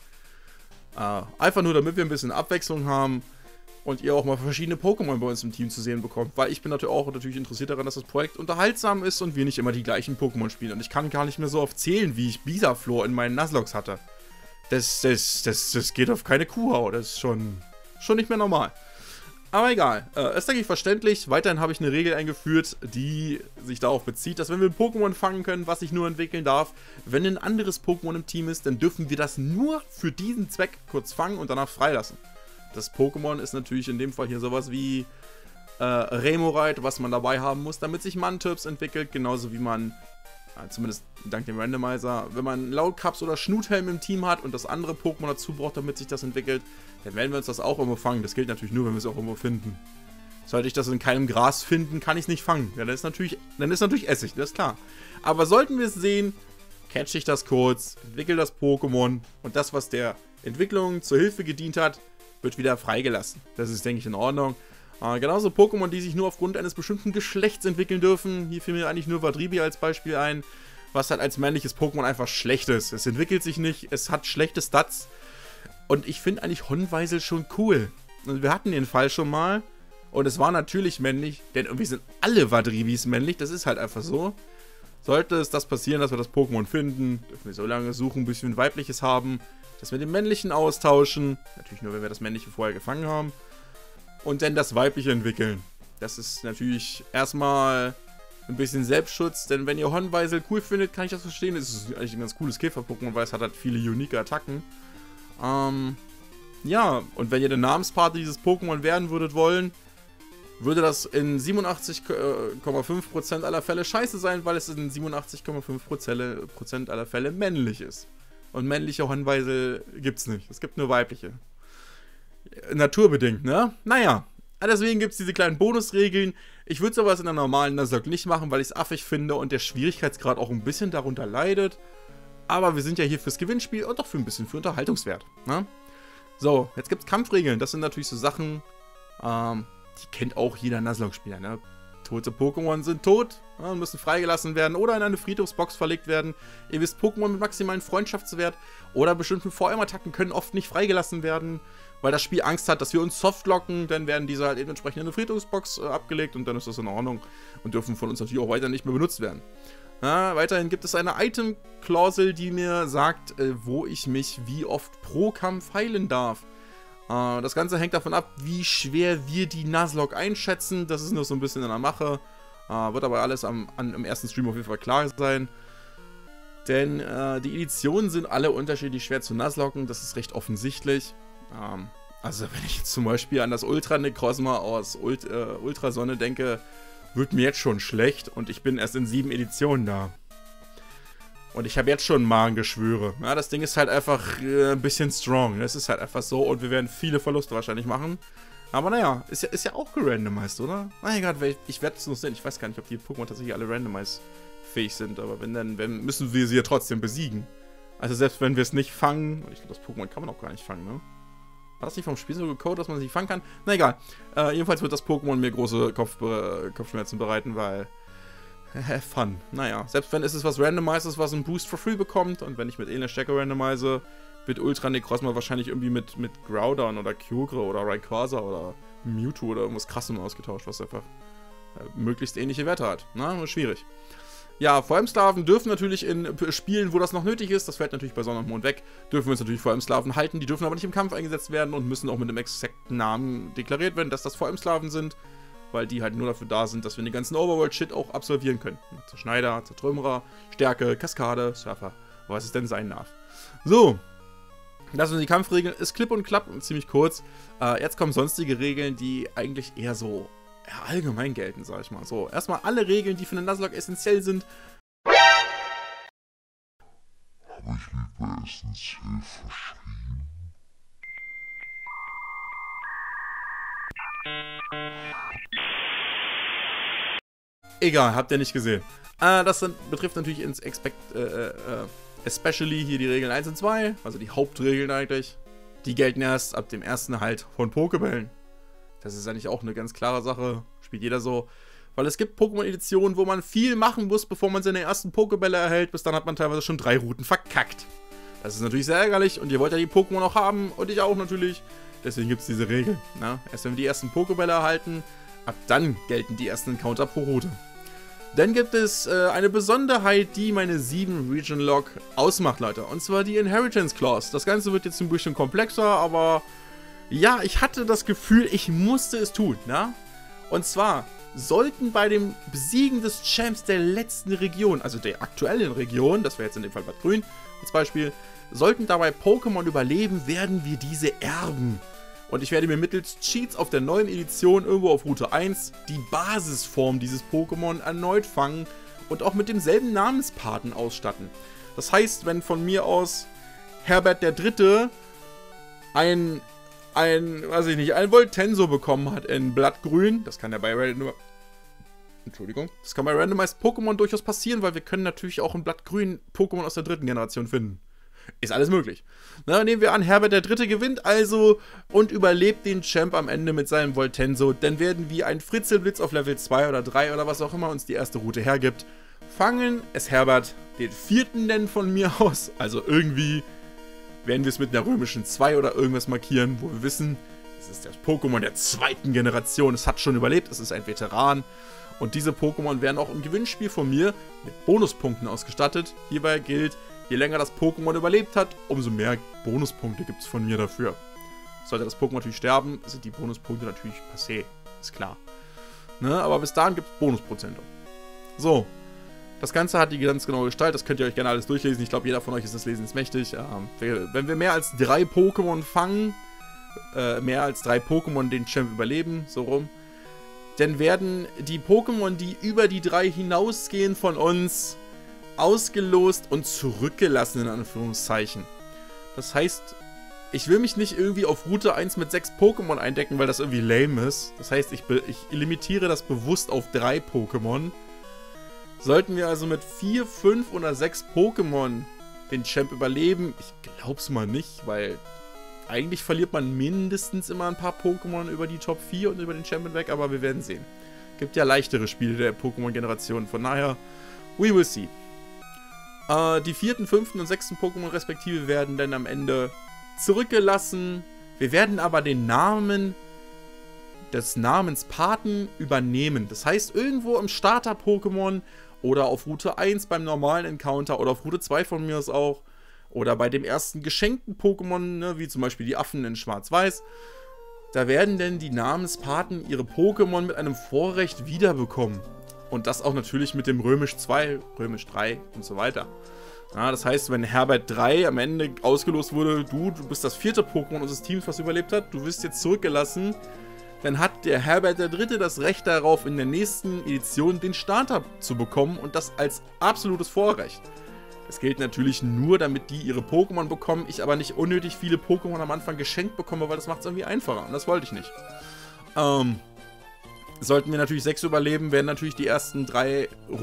Äh, einfach nur, damit wir ein bisschen Abwechslung haben und ihr auch mal verschiedene Pokémon bei uns im Team zu sehen bekommt, weil ich bin natürlich auch natürlich interessiert daran, dass das Projekt unterhaltsam ist und wir nicht immer die gleichen Pokémon spielen. Und ich kann gar nicht mehr so oft zählen, wie ich Bisaflor in meinen Nuzlocke hatte. Das, das, das, das geht auf keine Kuhhaut, das ist schon, schon nicht mehr normal. Aber egal, äh, ist denke ich verständlich. Weiterhin habe ich eine Regel eingeführt, die sich darauf bezieht, dass wenn wir ein Pokémon fangen können, was ich nur entwickeln darf, wenn ein anderes Pokémon im Team ist, dann dürfen wir das nur für diesen Zweck kurz fangen und danach freilassen. Das Pokémon ist natürlich in dem Fall hier sowas wie äh, Remoraid, was man dabei haben muss, damit sich Mantyps entwickelt, genauso wie man, äh, zumindest dank dem Randomizer, wenn man Lautkaps oder Schnuthelm im Team hat und das andere Pokémon dazu braucht, damit sich das entwickelt, dann werden wir uns das auch irgendwo fangen. Das gilt natürlich nur, wenn wir es auch irgendwo finden. Sollte ich das in keinem Gras finden, kann ich es nicht fangen. Ja, dann ist natürlich, dann ist natürlich Essig, das ist klar. Aber sollten wir es sehen, catch ich das kurz, entwickle das Pokémon und das, was der Entwicklung zur Hilfe gedient hat, wird wieder freigelassen. Das ist, denke ich, in Ordnung. Äh, genauso Pokémon, die sich nur aufgrund eines bestimmten Geschlechts entwickeln dürfen. Hier fiel mir eigentlich nur Vadribi als Beispiel ein, was halt als männliches Pokémon einfach schlecht ist. Es entwickelt sich nicht, es hat schlechte Stats. Und ich finde eigentlich Honweisel schon cool. Und wir hatten den Fall schon mal. Und es war natürlich männlich, denn irgendwie sind alle Vadribis männlich. Das ist halt einfach so. Sollte es das passieren, dass wir das Pokémon finden, dürfen wir so lange suchen, bis wir ein weibliches haben, dass wir den männlichen austauschen. Natürlich nur, wenn wir das männliche vorher gefangen haben. Und dann das weibliche entwickeln. Das ist natürlich erstmal ein bisschen Selbstschutz, denn wenn ihr Honweisel cool findet, kann ich das verstehen. Es ist eigentlich ein ganz cooles Käfer-Pokémon, weil es hat halt viele unique Attacken. Ähm, ja, und wenn ihr der Namenspate dieses Pokémon werden würdet wollen, würde das in siebenundachtzig Komma fünf Prozent aller Fälle scheiße sein, weil es in siebenundachtzig Komma fünf Prozent aller Fälle männlich ist. Und männliche Honweisel gibt's nicht. Es gibt nur weibliche. Naturbedingt, ne? Naja, deswegen gibt es diese kleinen Bonusregeln. Ich würde sowas in einer normalen Nuzlocke nicht machen, weil ich es affig finde und der Schwierigkeitsgrad auch ein bisschen darunter leidet. Aber wir sind ja hier fürs Gewinnspiel und doch für ein bisschen für Unterhaltungswert. Ne? So, jetzt gibt es Kampfregeln. Das sind natürlich so Sachen, ähm, die kennt auch jeder Nuzlocke-Spieler. Ne? Tote Pokémon sind tot, ja, müssen freigelassen werden oder in eine Friedhofsbox verlegt werden. Ihr wisst, Pokémon mit maximalen Freundschaftswert oder bestimmten V M-Attacken können oft nicht freigelassen werden, weil das Spiel Angst hat, dass wir uns softlocken. Dann werden diese halt eben entsprechend in eine Friedhofsbox äh, abgelegt und dann ist das in Ordnung und dürfen von uns natürlich auch weiter nicht mehr benutzt werden. Ja, weiterhin gibt es eine Item-Klausel, die mir sagt, äh, wo ich mich wie oft pro Kampf heilen darf. Äh, das Ganze hängt davon ab, wie schwer wir die Nuzlocke einschätzen. Das ist nur so ein bisschen in der Mache. Äh, wird aber alles am, an, im ersten Stream auf jeden Fall klar sein. Denn äh, die Editionen sind alle unterschiedlich schwer zu Nuzlocken. Das ist recht offensichtlich. Ähm, also wenn ich jetzt zum Beispiel an das Ultra Necrozma aus Ult äh, Ultrasonne denke, wird mir jetzt schon schlecht und ich bin erst in sieben Editionen da. Und ich habe jetzt schon Magengeschwüre. Ja, das Ding ist halt einfach äh, ein bisschen strong. Das ist halt einfach so und wir werden viele Verluste wahrscheinlich machen. Aber naja, ist ja, ist ja auch gerandomized, oder? Mein Gott, ich, ich werde es noch sehen. Ich weiß gar nicht, ob die Pokémon tatsächlich alle randomize-fähig sind. Aber wenn dann, wenn, müssen wir sie ja trotzdem besiegen. Also selbst wenn wir es nicht fangen... Ich glaube, das Pokémon kann man auch gar nicht fangen, ne? War das nicht vom Spiel so gecodet, dass man es nicht fangen kann? Na egal. Äh, jedenfalls wird das Pokémon mir große Kopf, äh, Kopfschmerzen bereiten, weil... Have fun. Naja, selbst wenn es ist was Randomizes, was einen Boost for free bekommt und wenn ich mit Elena Stärke randomize, wird Ultra Necrozma wahrscheinlich irgendwie mit, mit Groudon oder Kyogre oder Rayquaza oder Mewtwo oder irgendwas krassem ausgetauscht, was einfach äh, möglichst ähnliche Werte hat. Na, schwierig. Ja, V M-Sklaven dürfen natürlich in Spielen, wo das noch nötig ist, das fällt natürlich bei Sonne und Mond weg, dürfen wir uns natürlich V M-Sklaven halten, die dürfen aber nicht im Kampf eingesetzt werden und müssen auch mit einem exakten Namen deklariert werden, dass das V M-Sklaven sind, weil die halt nur dafür da sind, dass wir den ganzen Overworld-Shit auch absolvieren können. Zerschneider, Zertrümmerer, Stärke, Kaskade, Surfer, was es denn sein darf. So, das sind die Kampfregeln, ist klipp und klapp und ziemlich kurz. Äh, jetzt kommen sonstige Regeln, die eigentlich eher so ja, allgemein gelten, sag ich mal. So, erstmal alle Regeln, die für den Nuzlocke essentiell sind. Habe ich mich bei essentiell verschrieben? Egal, habt ihr nicht gesehen. Äh, das sind, betrifft natürlich ins Expect, äh, äh, especially hier die Regeln eins und zwei, also die Hauptregeln eigentlich, die gelten erst ab dem ersten Halt von Pokébällen. Das ist eigentlich auch eine ganz klare Sache, spielt jeder so. Weil es gibt Pokémon-Editionen, wo man viel machen muss, bevor man seine ersten Pokébälle erhält. Bis dann hat man teilweise schon drei Routen verkackt. Das ist natürlich sehr ärgerlich und ihr wollt ja die Pokémon auch haben und ich auch natürlich. Deswegen gibt es diese Regel. Na? Erst wenn wir die ersten Pokébälle erhalten, ab dann gelten die ersten Encounter pro Route. Dann gibt es äh, eine Besonderheit, die meine sieben Region Log ausmacht, Leute. Und zwar die Inheritance Clause. Das Ganze wird jetzt ein bisschen komplexer, aber ja, ich hatte das Gefühl, ich musste es tun. Na? Und zwar sollten bei dem Besiegen des Champs der letzten Region, also der aktuellen Region, das wäre jetzt in dem Fall Bad Grün als Beispiel, sollten dabei Pokémon überleben, werden wir diese erben. Und ich werde mir mittels Cheats auf der neuen Edition irgendwo auf Route eins die Basisform dieses Pokémon erneut fangen und auch mit demselben Namenspaten ausstatten. Das heißt, wenn von mir aus Herbert der Dritte ein ein, weiß ich nicht, ein Voltenso bekommen hat in Blattgrün. Das kann ja bei Random... Entschuldigung. Das kann bei Randomized Pokémon durchaus passieren, weil wir können natürlich auch in Blattgrün Pokémon aus der dritten Generation finden. Ist alles möglich. Na, nehmen wir an, Herbert der Dritte gewinnt also und überlebt den Champ am Ende mit seinem Voltenso. Dann werden wir einen Fritzelblitz auf Level zwei oder drei oder was auch immer uns die erste Route hergibt. Fangen es Herbert den vierten nennen von mir aus. Also irgendwie werden wir es mit einer römischen zwei oder irgendwas markieren, wo wir wissen, es ist das Pokémon der zweiten Generation. Es hat schon überlebt, es ist ein Veteran. Und diese Pokémon werden auch im Gewinnspiel von mir mit Bonuspunkten ausgestattet. Hierbei gilt, je länger das Pokémon überlebt hat, umso mehr Bonuspunkte gibt es von mir dafür. Sollte das Pokémon natürlich sterben, sind die Bonuspunkte natürlich passé. Ist klar. Ne? Aber bis dahin gibt es Bonusprozente. So. Das Ganze hat die ganz genaue Gestalt, das könnt ihr euch gerne alles durchlesen. Ich glaube, jeder von euch ist des Lesens mächtig. Ähm, wenn wir mehr als drei Pokémon fangen, äh, mehr als drei Pokémon den Champ überleben, so rum, dann werden die Pokémon, die über die drei hinausgehen von uns, ausgelost und zurückgelassen, in Anführungszeichen. Das heißt, ich will mich nicht irgendwie auf Route eins mit sechs Pokémon eindecken, weil das irgendwie lame ist. Das heißt, ich, ich limitiere das bewusst auf drei Pokémon. Sollten wir also mit vier, fünf oder sechs Pokémon den Champ überleben, ich glaub's mal nicht, weil eigentlich verliert man mindestens immer ein paar Pokémon über die Top vier und über den Champion weg, aber wir werden sehen. Gibt ja leichtere Spiele der Pokémon-Generation, von daher, we will see. Äh, die vierten, fünften und sechsten Pokémon respektive werden dann am Ende zurückgelassen. Wir werden aber den Namen des Namenspaten übernehmen. Das heißt, irgendwo im Starter-Pokémon oder auf Route eins beim normalen Encounter oder auf Route zwei von mir aus auch oder bei dem ersten geschenkten Pokémon, ne, wie zum Beispiel die Affen in Schwarz-Weiß, da werden denn die Namenspaten ihre Pokémon mit einem Vorrecht wiederbekommen. Und das auch natürlich mit dem Römisch zwei, Römisch drei und so weiter. Ja, das heißt, wenn Herbert drei am Ende ausgelost wurde, du, du bist das vierte Pokémon unseres Teams, was überlebt hat, du wirst jetzt zurückgelassen, dann hat der Herbert der Dritte das Recht darauf, in der nächsten Edition den Starter zu bekommen und das als absolutes Vorrecht. Das gilt natürlich nur, damit die ihre Pokémon bekommen, ich aber nicht unnötig viele Pokémon am Anfang geschenkt bekomme, weil das macht es irgendwie einfacher und das wollte ich nicht. Ähm, sollten wir natürlich sechs überleben, werden natürlich die ersten drei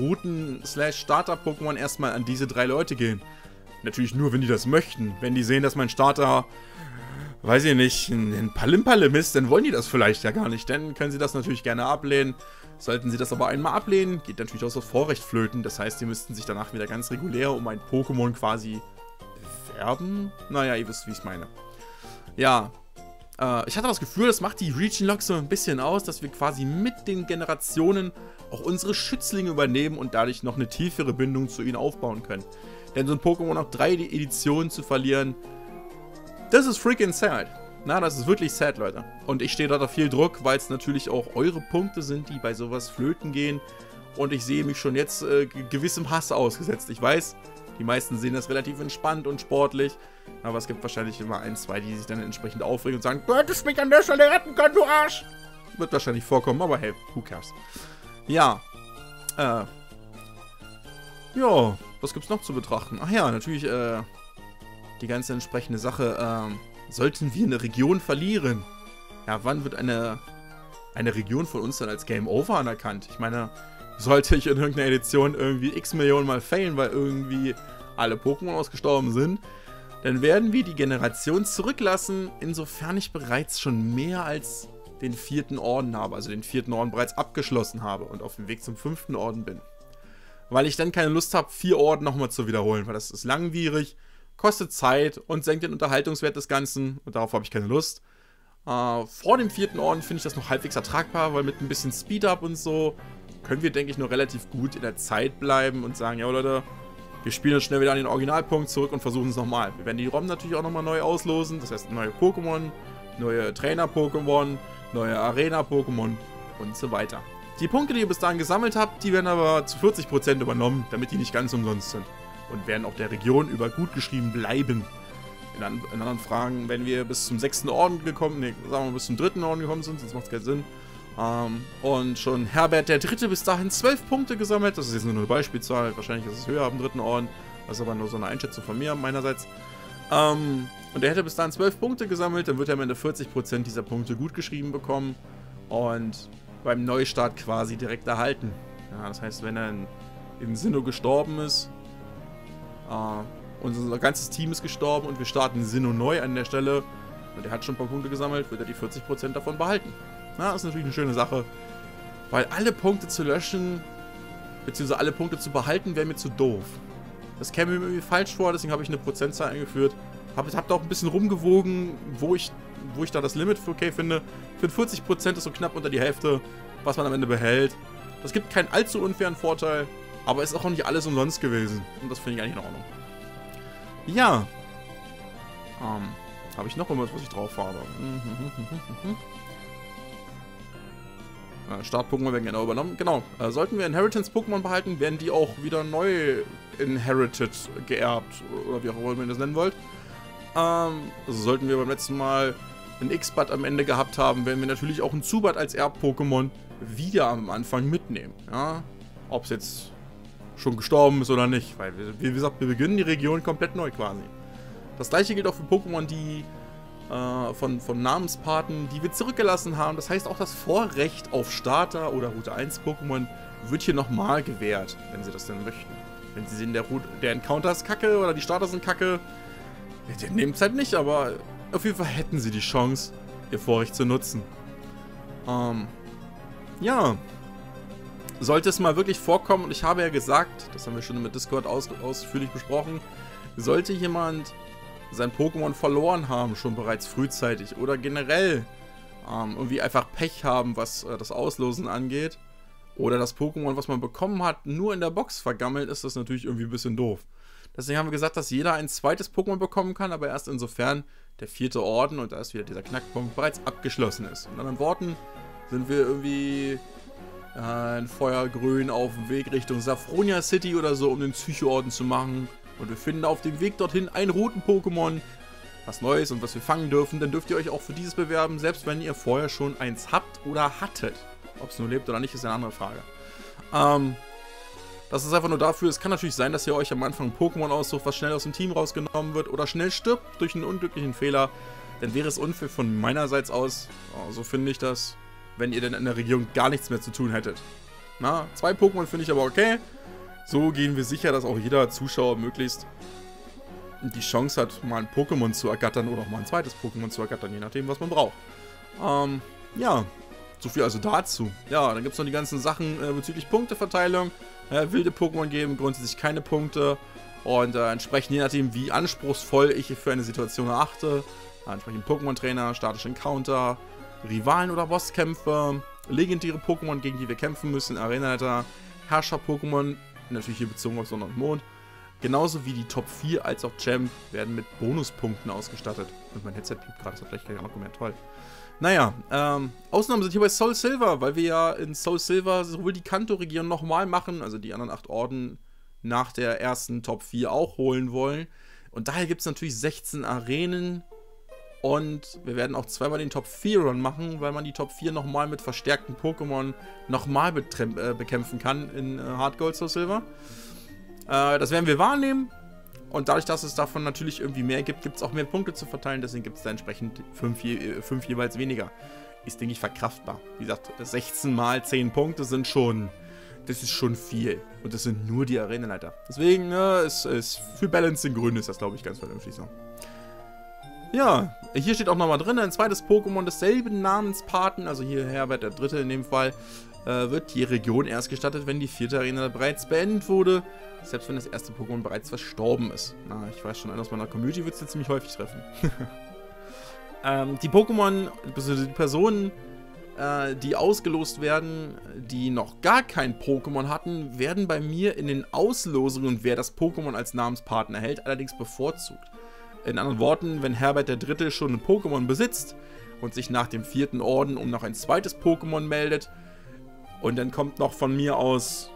Routen-Starter-Pokémon erstmal an diese drei Leute gehen. Natürlich nur, wenn die das möchten. Wenn die sehen, dass mein Starter, weiß ich nicht, ein Palimpalim ist, dann wollen die das vielleicht ja gar nicht. Dann können sie das natürlich gerne ablehnen. Sollten sie das aber einmal ablehnen, geht natürlich auch das Vorrecht flöten. Das heißt, sie müssten sich danach wieder ganz regulär um ein Pokémon quasi bewerben. Naja, ihr wisst, wie ich es meine. Ja, äh, ich hatte das Gefühl, das macht die Region Log so ein bisschen aus, dass wir quasi mit den Generationen auch unsere Schützlinge übernehmen und dadurch noch eine tiefere Bindung zu ihnen aufbauen können. Denn so ein Pokémon auf drei Editionen zu verlieren, das ist freaking sad. Na, das ist wirklich sad, Leute. Und ich stehe da unter viel Druck, weil es natürlich auch eure Punkte sind, die bei sowas flöten gehen. Und ich sehe mich schon jetzt äh, gewissem Hass ausgesetzt. Ich weiß, die meisten sehen das relativ entspannt und sportlich. Aber es gibt wahrscheinlich immer ein, zwei, die sich dann entsprechend aufregen und sagen, du hättest mich an der Stelle retten können, du Arsch. Wird wahrscheinlich vorkommen, aber hey, who cares. Ja. Äh. Ja, was gibt's noch zu betrachten? Ach ja, natürlich, äh, die ganze entsprechende Sache, ähm, sollten wir eine Region verlieren? Ja, wann wird eine, eine Region von uns dann als Game Over anerkannt? Ich meine, sollte ich in irgendeiner Edition irgendwie x Millionen Mal failen, weil irgendwie alle Pokémon ausgestorben sind, dann werden wir die Generation zurücklassen, insofern ich bereits schon mehr als den vierten Orden habe, also den vierten Orden bereits abgeschlossen habe und auf dem Weg zum fünften Orden bin. Weil ich dann keine Lust habe, vier Orden nochmal zu wiederholen, weil das ist langwierig, kostet Zeit und senkt den Unterhaltungswert des Ganzen und darauf habe ich keine Lust. Äh, vor dem vierten Orden finde ich das noch halbwegs ertragbar, weil mit ein bisschen Speed-Up und so können wir, denke ich, noch relativ gut in der Zeit bleiben und sagen, ja Leute, wir spielen uns schnell wieder an den Originalpunkt zurück und versuchen es nochmal. Wir werden die ROM natürlich auch nochmal neu auslosen, das heißt neue Pokémon, neue Trainer-Pokémon, neue Arena-Pokémon und so weiter. Die Punkte, die ihr bis dahin gesammelt habt, die werden aber zu vierzig Prozent übernommen, damit die nicht ganz umsonst sind. Und werden auch der Region über gut geschrieben bleiben. In, an, in anderen Fragen, wenn wir bis zum sechsten Orden gekommen, ne, sagen wir bis zum dritten Orden gekommen sind, sonst macht es keinen Sinn. Ähm, und schon Herbert der Dritte bis dahin zwölf Punkte gesammelt. Das ist jetzt nur eine Beispielzahl, wahrscheinlich ist es höher am dritten Orden. Das ist aber nur so eine Einschätzung von mir meinerseits. Ähm, und er hätte bis dahin zwölf Punkte gesammelt, dann wird er am Ende vierzig Prozent dieser Punkte gut geschrieben bekommen. Und beim Neustart quasi direkt erhalten. Ja, das heißt, wenn er in, in Sinnoh gestorben ist, äh, unser ganzes Team ist gestorben und wir starten Sinnoh neu an der Stelle und er hat schon ein paar Punkte gesammelt, wird er die vierzig Prozent davon behalten. Ja, das ist natürlich eine schöne Sache, weil alle Punkte zu löschen, beziehungsweise alle Punkte zu behalten, wäre mir zu doof. Das käme mir irgendwie falsch vor, deswegen habe ich eine Prozentzahl eingeführt. Hab, hab da auch ein bisschen rumgewogen, wo ich, wo ich da das Limit für okay finde. Für vierzig Prozent ist so knapp unter die Hälfte, was man am Ende behält. Das gibt keinen allzu unfairen Vorteil, aber ist auch nicht alles umsonst gewesen. Und das finde ich eigentlich in Ordnung. Ja. Ähm, habe ich noch irgendwas, was ich drauf habe? Start-Pokémon werden genau übernommen. Genau. Äh, sollten wir Inheritance-Pokémon behalten, werden die auch wieder neu inherited, geerbt. Oder wie auch immer ihr das nennen wollt. Ähm, also sollten wir beim letzten Mal einen X-Bat am Ende gehabt haben, werden wir natürlich auch einen Zubat als Erb-Pokémon wieder am Anfang mitnehmen. Ja? Ob es jetzt schon gestorben ist oder nicht. Weil, wie gesagt, wir beginnen die Region komplett neu quasi. Das gleiche gilt auch für Pokémon, die äh, von, von Namenspaten, die wir zurückgelassen haben. Das heißt, auch das Vorrecht auf Starter- oder Route eins Pokémon wird hier nochmal gewährt, wenn sie das denn möchten. Wenn sie sehen, der, Route, der Encounter ist kacke oder die Starter sind kacke, ja, nehmen es halt nicht, aber auf jeden Fall hätten sie die Chance, ihr Vorrecht zu nutzen. Ähm, ja. Sollte es mal wirklich vorkommen, und ich habe ja gesagt, das haben wir schon mit Discord aus, ausführlich besprochen, sollte jemand sein Pokémon verloren haben, schon bereits frühzeitig, oder generell ähm, irgendwie einfach Pech haben, was äh, das Auslosen angeht, oder das Pokémon, was man bekommen hat, nur in der Box vergammelt, ist das natürlich irgendwie ein bisschen doof. Deswegen haben wir gesagt, dass jeder ein zweites Pokémon bekommen kann, aber erst insofern der vierte Orden, und da ist wieder dieser Knackpunkt, bereits abgeschlossen ist. In anderen Worten sind wir irgendwie äh, in Feuergrün auf dem Weg Richtung Saffronia City oder so, um den Psycho-Orden zu machen. Und wir finden auf dem Weg dorthin ein Routen-Pokémon, was Neues und was wir fangen dürfen. Dann dürft ihr euch auch für dieses bewerben, selbst wenn ihr vorher schon eins habt oder hattet. Ob es nur lebt oder nicht, ist eine andere Frage. Ähm, das ist einfach nur dafür, es kann natürlich sein, dass ihr euch am Anfang ein Pokémon aussucht, was schnell aus dem Team rausgenommen wird oder schnell stirbt durch einen unglücklichen Fehler. Dann wäre es unfair von meinerseits aus, oh, so finde ich das, wenn ihr denn in der Region gar nichts mehr zu tun hättet. Na, zwei Pokémon finde ich aber okay. So gehen wir sicher, dass auch jeder Zuschauer möglichst die Chance hat, mal ein Pokémon zu ergattern oder auch mal ein zweites Pokémon zu ergattern, je nachdem, was man braucht. Ähm, ja, so viel also dazu. Ja, dann gibt es noch die ganzen Sachen äh, bezüglich Punkteverteilung. Äh, wilde Pokémon geben grundsätzlich keine Punkte und äh, entsprechend je nachdem, wie anspruchsvoll ich für eine Situation erachte, äh, entsprechend Pokémon-Trainer, statische Encounter, Rivalen oder Bosskämpfe, legendäre Pokémon, gegen die wir kämpfen müssen, Arenaleiter, Herrscher-Pokémon, natürlich hier bezogen auf Sonne und Mond. Genauso wie die Top vier als auch Champ werden mit Bonuspunkten ausgestattet. Und mein Headset piept gerade, das hat vielleicht kein Argument, toll. Naja, ähm, Ausnahmen sind hier bei Soul Silver, weil wir ja in Soul Silver sowohl die Kanto-Region nochmal machen, also die anderen acht Orden nach der ersten Top vier auch holen wollen. Und daher gibt es natürlich sechzehn Arenen. Und wir werden auch zweimal den Top vier Run machen, weil man die Top vier nochmal mit verstärkten Pokémon nochmal äh, bekämpfen kann in äh, Hard Gold Soul Silver. Äh, das werden wir wahrnehmen. Und dadurch, dass es davon natürlich irgendwie mehr gibt, gibt es auch mehr Punkte zu verteilen. Deswegen gibt es da entsprechend fünf, je, fünf jeweils weniger. Ist, denke ich, verkraftbar. Wie gesagt, sechzehn mal zehn Punkte sind schon das ist schon viel. Und das sind nur die Arenaleiter. Deswegen, ne, ist, ist für Balancing-Gründe ist das, glaube ich, ganz vernünftig so. Ja, hier steht auch nochmal drin, ein zweites Pokémon desselben Namenspaten, also hier Herbert der Dritte in dem Fall, äh, wird die Region erst gestattet, wenn die vierte Arena bereits beendet wurde, selbst wenn das erste Pokémon bereits verstorben ist. Na, ich weiß schon, einer aus meiner Community wird es jetzt ziemlich häufig treffen. ähm, die Pokémon, bzw. die Personen, äh, die ausgelost werden, die noch gar kein Pokémon hatten, werden bei mir in den Auslosungen, wer das Pokémon als Namenspaten erhält, allerdings bevorzugt. In anderen Worten, wenn Herbert der Dritte schon ein Pokémon besitzt und sich nach dem vierten Orden um noch ein zweites Pokémon meldet und dann kommt noch von mir aus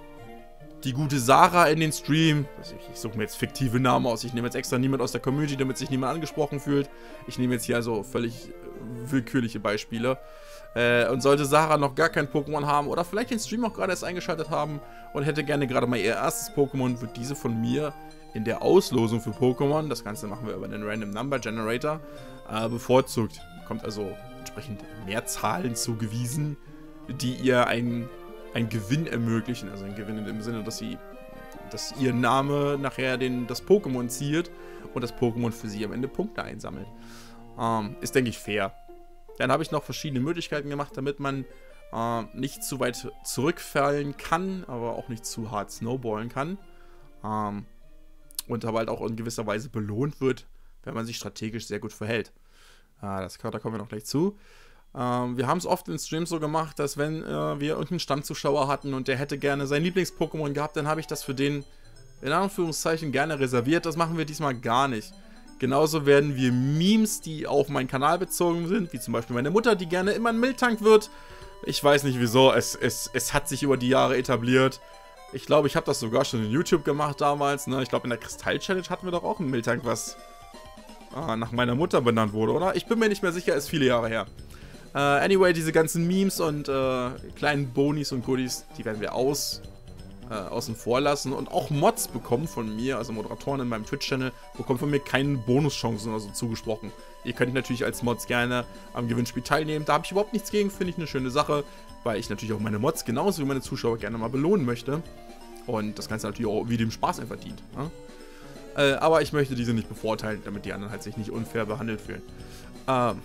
die gute Sarah in den Stream, also ich, ich suche mir jetzt fiktive Namen aus, ich nehme jetzt extra niemand aus der Community, damit sich niemand angesprochen fühlt. Ich nehme jetzt hier also völlig willkürliche Beispiele. Äh, und sollte Sarah noch gar kein Pokémon haben oder vielleicht den Stream auch gerade erst eingeschaltet haben und hätte gerne gerade mal ihr erstes Pokémon, wird diese von mir in der Auslosung für Pokémon, das Ganze machen wir über den Random Number Generator, äh, bevorzugt. Kommt also entsprechend mehr Zahlen zugewiesen, die ihr einen Gewinn ermöglichen. Also ein Gewinn im Sinne, dass sie, dass ihr Name nachher den, das Pokémon ziert und das Pokémon für sie am Ende Punkte einsammelt. Ähm, ist, denke ich, fair. Dann habe ich noch verschiedene Möglichkeiten gemacht, damit man äh, nicht zu weit zurückfallen kann, aber auch nicht zu hart snowballen kann. Ähm, Und aber halt auch in gewisser Weise belohnt wird, wenn man sich strategisch sehr gut verhält. Ah, das, da kommen wir noch gleich zu. Ähm, wir haben es oft in Streams so gemacht, dass wenn äh, wir irgendeinen Stammzuschauer hatten und der hätte gerne sein Lieblings-Pokémon gehabt, dann habe ich das für den in Anführungszeichen gerne reserviert. Das machen wir diesmal gar nicht. Genauso werden wir Memes, die auf meinen Kanal bezogen sind, wie zum Beispiel meine Mutter, die gerne immer ein Miltank wird. Ich weiß nicht wieso, es, es, es hat sich über die Jahre etabliert. Ich glaube, ich habe das sogar schon in YouTube gemacht damals. Ne? Ich glaube, in der Kristall-Challenge hatten wir doch auch einen Miltank, was äh, nach meiner Mutter benannt wurde, oder? Ich bin mir nicht mehr sicher, ist viele Jahre her. Äh, anyway, diese ganzen Memes und äh, kleinen Bonis und Goodies, die werden wir aus, äh, außen vor lassen. Und auch Mods bekommen von mir, also Moderatoren in meinem Twitch-Channel, bekommen von mir keine Bonuschancen oder so zugesprochen. Ihr könnt natürlich als Mods gerne am Gewinnspiel teilnehmen. Da habe ich überhaupt nichts gegen, finde ich eine schöne Sache. Weil ich natürlich auch meine Mods genauso wie meine Zuschauer gerne mal belohnen möchte. Und das Ganze natürlich auch wie dem Spaß einfach dient. Ne? Äh, aber ich möchte diese nicht bevorteilen, damit die anderen halt sich nicht unfair behandelt fühlen. Ähm,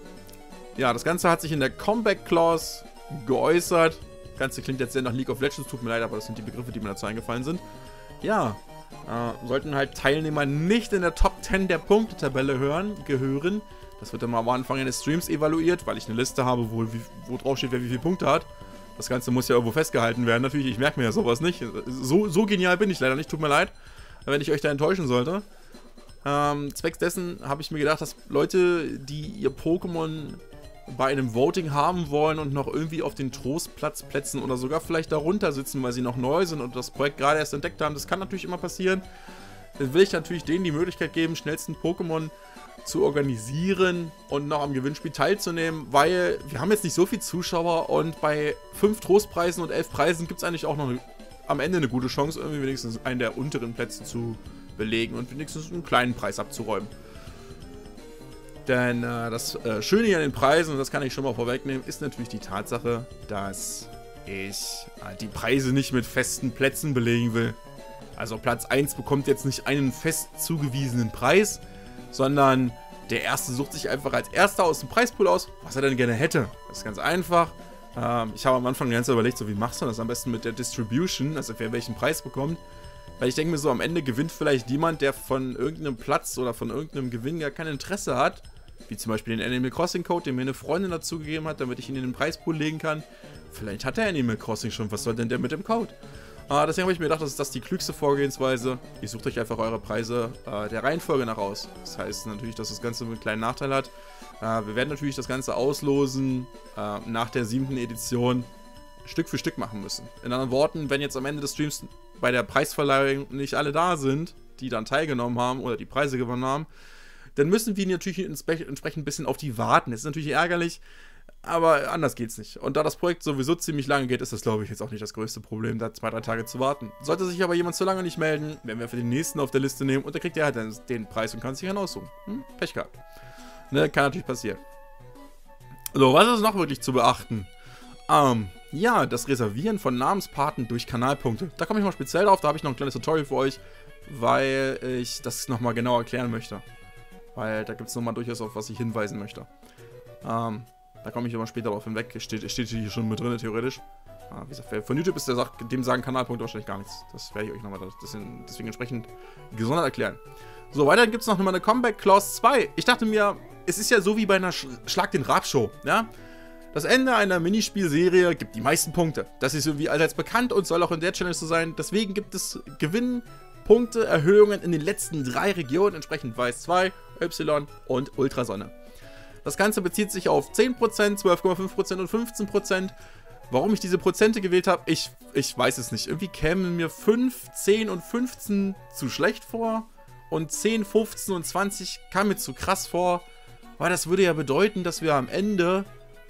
ja, das Ganze hat sich in der Comeback Clause geäußert. Das Ganze klingt jetzt sehr nach League of Legends, tut mir leid, aber das sind die Begriffe, die mir dazu eingefallen sind. Ja, äh, sollten halt Teilnehmer nicht in der Top zehn der Punktetabelle hören, gehören. Das wird dann mal am Anfang eines Streams evaluiert, weil ich eine Liste habe, wo, wo drauf steht, wer wie viele Punkte hat. Das Ganze muss ja irgendwo festgehalten werden. Natürlich, ich merke mir ja sowas nicht. So, so genial bin ich leider nicht, tut mir leid, wenn ich euch da enttäuschen sollte. Ähm, zwecks dessen habe ich mir gedacht, dass Leute, die ihr Pokémon bei einem Voting haben wollen und noch irgendwie auf den Trostplatzplätzen oder sogar vielleicht darunter sitzen, weil sie noch neu sind und das Projekt gerade erst entdeckt haben, das kann natürlich immer passieren. Dann will ich natürlich denen die Möglichkeit geben, schnellsten Pokémon zu organisieren und noch am Gewinnspiel teilzunehmen, weil wir haben jetzt nicht so viele Zuschauer und bei fünf Trostpreisen und elf Preisen gibt es eigentlich auch noch eine, am Ende eine gute Chance, irgendwie wenigstens einen der unteren Plätze zu belegen und wenigstens einen kleinen Preis abzuräumen. Denn äh, das äh, Schöne hier an den Preisen, und das kann ich schon mal vorwegnehmen, ist natürlich die Tatsache, dass ich äh, die Preise nicht mit festen Plätzen belegen will. Also Platz eins bekommt jetzt nicht einen fest zugewiesenen Preis, sondern der Erste sucht sich einfach als Erster aus dem Preispool aus, was er denn gerne hätte. Das ist ganz einfach. Ähm, ich habe am Anfang ganz überlegt, so wie machst du das am besten mit der Distribution, also wer welchen Preis bekommt. Weil ich denke mir so, am Ende gewinnt vielleicht jemand, der von irgendeinem Platz oder von irgendeinem Gewinn gar kein Interesse hat. Wie zum Beispiel den Animal Crossing Code, den mir eine Freundin dazu gegeben hat, damit ich ihn in den Preispool legen kann. Vielleicht hat der Animal Crossing schon, was soll denn der mit dem Code? Uh, deswegen habe ich mir gedacht, das ist das die klügste Vorgehensweise. Ihr sucht euch einfach eure Preise uh, der Reihenfolge nach aus. Das heißt natürlich, dass das Ganze einen kleinen Nachteil hat. Uh, wir werden natürlich das Ganze auslosen uh, nach der siebten Edition Stück für Stück machen müssen. In anderen Worten, wenn jetzt am Ende des Streams bei der Preisverleihung nicht alle da sind, die dann teilgenommen haben oder die Preise gewonnen haben, dann müssen wir natürlich entsprechend ein bisschen auf die warten. Das ist natürlich ärgerlich, aber anders geht's nicht. Und da das Projekt sowieso ziemlich lange geht, ist das, glaube ich, jetzt auch nicht das größte Problem, da zwei, drei Tage zu warten. Sollte sich aber jemand zu lange nicht melden, werden wir für den nächsten auf der Liste nehmen und dann kriegt er halt den, den Preis und kann sich dann aussuchen. Hm? Pech gehabt. Ne, kann natürlich passieren. So, was ist noch wirklich zu beachten? Ähm, Ja, das Reservieren von Namenspaten durch Kanalpunkte. Da komme ich mal speziell drauf, da habe ich noch ein kleines Tutorial für euch, weil ich das nochmal genau erklären möchte. Weil da gibt es nochmal durchaus auf was ich hinweisen möchte. Ähm, da komme ich aber später darauf hinweg. Steht, steht hier schon mit drin, theoretisch. Ah, wie gesagt, von YouTube ist der Sach dem sagen Kanalpunkte wahrscheinlich gar nichts. Das werde ich euch nochmal deswegen, deswegen entsprechend gesondert erklären. So, weiter gibt es noch mal eine Comeback Clause zwei. Ich dachte mir, es ist ja so wie bei einer Sch Schlag den Rab Show, ja? Das Ende einer Minispielserie gibt die meisten Punkte. Das ist irgendwie allseits bekannt und soll auch in der Challenge so sein. Deswegen gibt es Gewinnpunkte, Erhöhungen in den letzten drei Regionen, entsprechend Weiß zwei, Y und Ultrasonne. Das Ganze bezieht sich auf zehn Prozent, zwölf Komma fünf Prozent und fünfzehn Prozent. Warum ich diese Prozente gewählt habe, ich, ich weiß es nicht. Irgendwie kämen mir fünf, zehn und fünfzehn zu schlecht vor. Und zehn, fünfzehn und zwanzig kam mir zu krass vor. Weil das würde ja bedeuten, dass wir am Ende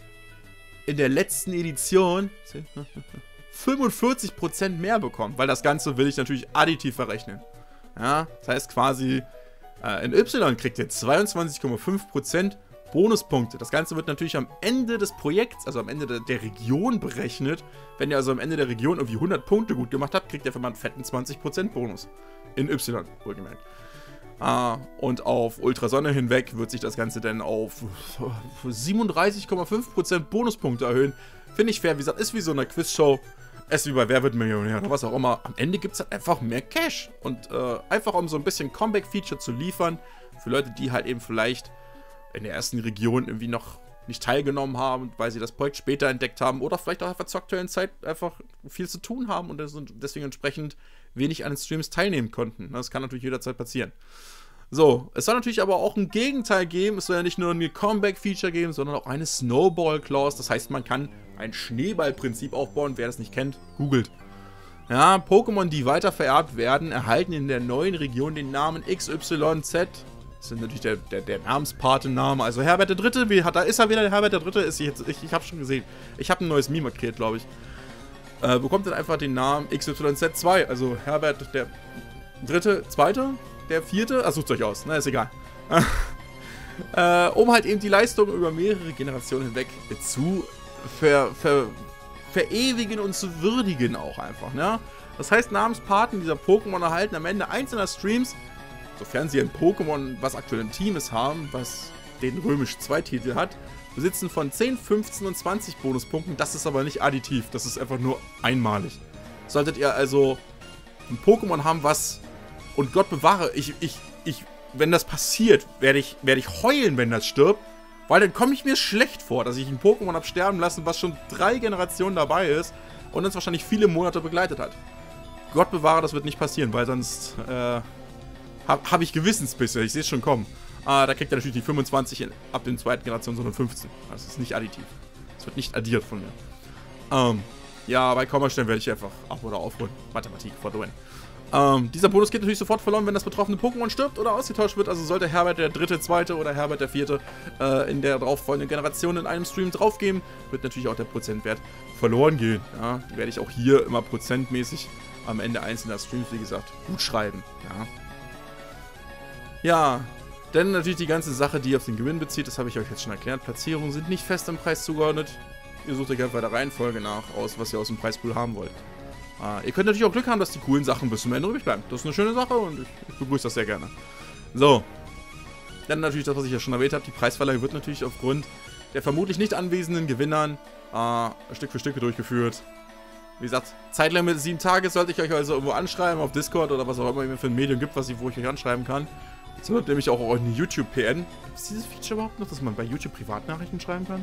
in der letzten Edition fünfundvierzig Prozent mehr bekommen. Weil das Ganze will ich natürlich additiv verrechnen. Ja, das heißt quasi, äh, in Y kriegt ihr zweiundzwanzig Komma fünf Prozent Bonuspunkte. Das Ganze wird natürlich am Ende des Projekts, also am Ende der, der Region berechnet. Wenn ihr also am Ende der Region irgendwie hundert Punkte gut gemacht habt, kriegt ihr für mal einen fetten zwanzig Prozent Bonus. In Y, wohlgemerkt. Uh, und auf Ultrasonne hinweg wird sich das Ganze dann auf siebenunddreißig Komma fünf Prozent Bonuspunkte erhöhen. Finde ich fair. Wie gesagt, ist wie so eine Quizshow. Es ist wie bei Wer wird Millionär oder was auch immer. Am Ende gibt es halt einfach mehr Cash. Und uh, einfach um so ein bisschen Comeback-Feature zu liefern, für Leute, die halt eben vielleicht in der ersten Region irgendwie noch nicht teilgenommen haben, weil sie das Projekt später entdeckt haben oder vielleicht auch einfach zur aktuellen Zeit einfach viel zu tun haben und deswegen entsprechend wenig an den Streams teilnehmen konnten. Das kann natürlich jederzeit passieren. So, es soll natürlich aber auch ein Gegenteil geben. Es soll ja nicht nur ein Comeback-Feature geben, sondern auch eine Snowball-Clause. Das heißt, man kann ein Schneeball-Prinzip aufbauen. Wer das nicht kennt, googelt. Ja, Pokémon, die weiter vererbt werden, erhalten in der neuen Region den Namen X Y Z. Das ist natürlich der, der, der Namenspaten-Name. Also Herbert der Dritte, wie, da ist er wieder, der Herbert der Dritte. Ist jetzt, ich ich habe schon gesehen. Ich habe ein neues Meme markiert, glaube ich. Äh, bekommt dann einfach den Namen X Y Z zwei. Also Herbert der Dritte, Zweite, der Vierte. Ah, sucht euch aus. Na, ist egal. äh, um halt eben die Leistung über mehrere Generationen hinweg zu ver, ver, verewigen und zu würdigen auch einfach. Ne? Das heißt, Namenspaten dieser Pokémon erhalten am Ende einzelner Streams, sofern sie ein Pokémon, was aktuell im Team ist, haben, was den römisch zwei Titel hat, besitzen von zehn, fünfzehn und zwanzig Bonuspunkten. Das ist aber nicht additiv, das ist einfach nur einmalig. Solltet ihr also ein Pokémon haben, was, und Gott bewahre, ich, ich, ich, wenn das passiert, werde ich, werde ich heulen, wenn das stirbt, weil dann komme ich mir schlecht vor, dass ich ein Pokémon habe sterben lassen, was schon drei Generationen dabei ist und uns wahrscheinlich viele Monate begleitet hat. Gott bewahre, das wird nicht passieren, weil sonst, äh, habe hab ich Gewissensbisse, ich sehe es schon kommen. Ah, da kriegt er natürlich die fünfundzwanzig in, ab der zweiten Generation, sondern fünfzehn. Das ist nicht additiv. Das wird nicht addiert von mir. Ähm, ja, bei Kommastellen werde ich einfach ab- oder aufholen. Mathematik, for the win. Ähm, dieser Bonus geht natürlich sofort verloren, wenn das betroffene Pokémon stirbt oder ausgetauscht wird. Also sollte Herbert der Dritte, Zweite oder Herbert der Vierte äh, in der darauffolgenden Generation in einem Stream draufgeben, wird natürlich auch der Prozentwert verloren gehen. Ja, die werde ich auch hier immer prozentmäßig am Ende einzelner Streams, wie gesagt, gut schreiben. Ja. Ja, denn natürlich die ganze Sache, die auf den Gewinn bezieht, das habe ich euch jetzt schon erklärt. Platzierungen sind nicht fest im Preis zugeordnet. Ihr sucht euch einfach der Reihenfolge nach aus, was ihr aus dem Preispool haben wollt. Äh, ihr könnt natürlich auch Glück haben, dass die coolen Sachen bis zum Ende übrig bleiben. Das ist eine schöne Sache und ich, ich begrüße das sehr gerne. So. Dann natürlich das, was ich ja schon erwähnt habe. Die Preisverleihung wird natürlich aufgrund der vermutlich nicht anwesenden Gewinnern äh, Stück für Stück durchgeführt. Wie gesagt, Zeitlimit sieben Tage, sollte ich euch also irgendwo anschreiben, auf Discord oder was auch immer ihr mir für ein Medium gibt, was ich, wo ich euch anschreiben kann. So wird nämlich auch eine YouTube-P N. Gibt es dieses Feature überhaupt noch, dass man bei YouTube Privatnachrichten schreiben kann?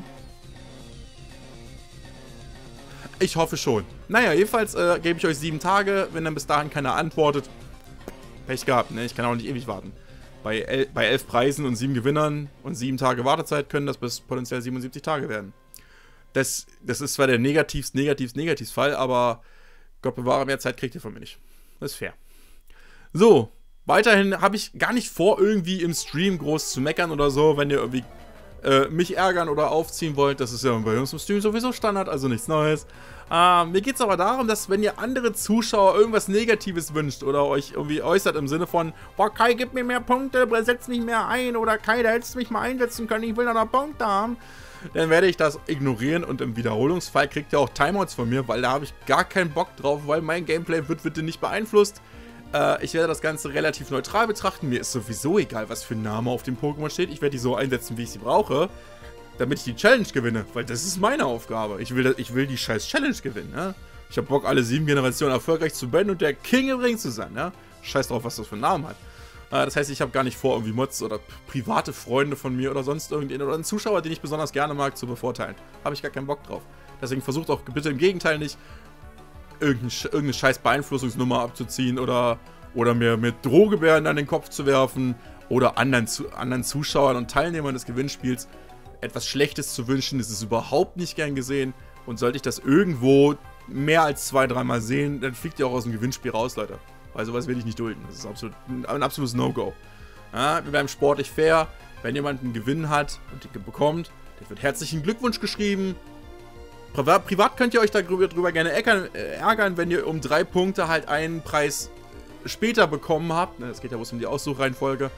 Ich hoffe schon. Naja, jedenfalls äh, gebe ich euch sieben Tage. Wenn dann bis dahin keiner antwortet, Pech gehabt, ne? Ich kann auch nicht ewig warten. Bei, el bei elf Preisen und sieben Gewinnern und sieben Tage Wartezeit können das bis potenziell siebenundsiebzig Tage werden. Das, das ist zwar der negativst, negativst, negativst Fall, aber Gott bewahre, mehr Zeit kriegt ihr von mir nicht. Das ist fair. So. Weiterhin habe ich gar nicht vor, irgendwie im Stream groß zu meckern oder so, wenn ihr irgendwie äh, mich ärgern oder aufziehen wollt. Das ist ja bei uns im Stream sowieso Standard, also nichts Neues. Äh, mir geht es aber darum, dass wenn ihr andere Zuschauer irgendwas Negatives wünscht oder euch irgendwie äußert im Sinne von, boah, Kai, gib mir mehr Punkte, setz mich mehr ein oder Kai, da hättest du mich mal einsetzen können, ich will noch Punkte haben. dann werde ich das ignorieren und im Wiederholungsfall kriegt ihr auch Timeouts von mir, weil da habe ich gar keinen Bock drauf, weil mein Gameplay wird bitte nicht beeinflusst. Äh, ich werde das Ganze relativ neutral betrachten. Mir ist sowieso egal, was für ein Name auf dem Pokémon steht. Ich werde die so einsetzen, wie ich sie brauche, damit ich die Challenge gewinne, weil das ist meine Aufgabe. Ich will, ich will die scheiß Challenge gewinnen, ne? Ich habe Bock, alle sieben Generationen erfolgreich zu beenden und der King im Ring zu sein, ne? Scheiß drauf, was das für einen Namen hat. Äh, das heißt, ich habe gar nicht vor, irgendwie Mods oder private Freunde von mir oder sonst irgendjemand oder einen Zuschauer, den ich besonders gerne mag, zu bevorteilen. Habe ich gar keinen Bock drauf. Deswegen versucht auch bitte im Gegenteil nicht, irgendeine, irgendeine scheiß Beeinflussungsnummer abzuziehen oder, oder mir mit Drohgebärden an den Kopf zu werfen oder anderen, zu, anderen Zuschauern und Teilnehmern des Gewinnspiels etwas Schlechtes zu wünschen. Das ist überhaupt nicht gern gesehen und sollte ich das irgendwo mehr als zwei, dreimal sehen, dann fliegt ihr auch aus dem Gewinnspiel raus, Leute. Weil sowas will ich nicht dulden. Das ist absolut, ein absolutes No-Go. Ja, wir bleiben sportlich fair. Wenn jemand einen Gewinn hat und den bekommt, der wird herzlichen Glückwunsch geschrieben. Privat, privat könnt ihr euch darüber, darüber gerne ärgern, wenn ihr um drei Punkte halt einen Preis später bekommen habt. Es geht ja bloß um die Aussuchreihenfolge.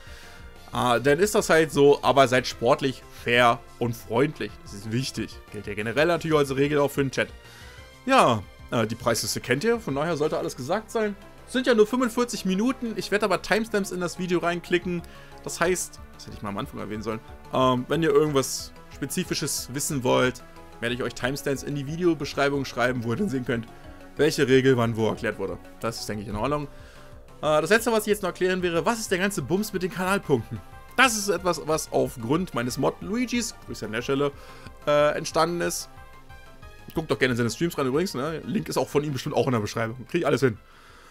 Äh, dann ist das halt so, aber seid sportlich, fair und freundlich. Das ist wichtig. Gilt ja generell natürlich als Regel auch für den Chat. Ja, äh, die Preisliste kennt ihr, von daher sollte alles gesagt sein. Es sind ja nur fünfundvierzig Minuten, ich werde aber Timestamps in das Video reinklicken. Das heißt, das hätte ich mal am Anfang erwähnen sollen, ähm, wenn ihr irgendwas Spezifisches wissen wollt, werde ich euch Timestamps in die Videobeschreibung schreiben, wo ihr dann sehen könnt, welche Regel wann wo erklärt wurde. Das ist, denke ich, in Ordnung. Äh, das letzte, was ich jetzt noch erklären wäre, was ist der ganze Bums mit den Kanalpunkten? Das ist etwas, was aufgrund meines Mod Luigis, Grüße an der Stelle, äh, entstanden ist. Guckt doch gerne in seine Streams rein übrigens, ne? Link ist auch von ihm bestimmt auch in der Beschreibung. Krieg ich alles hin.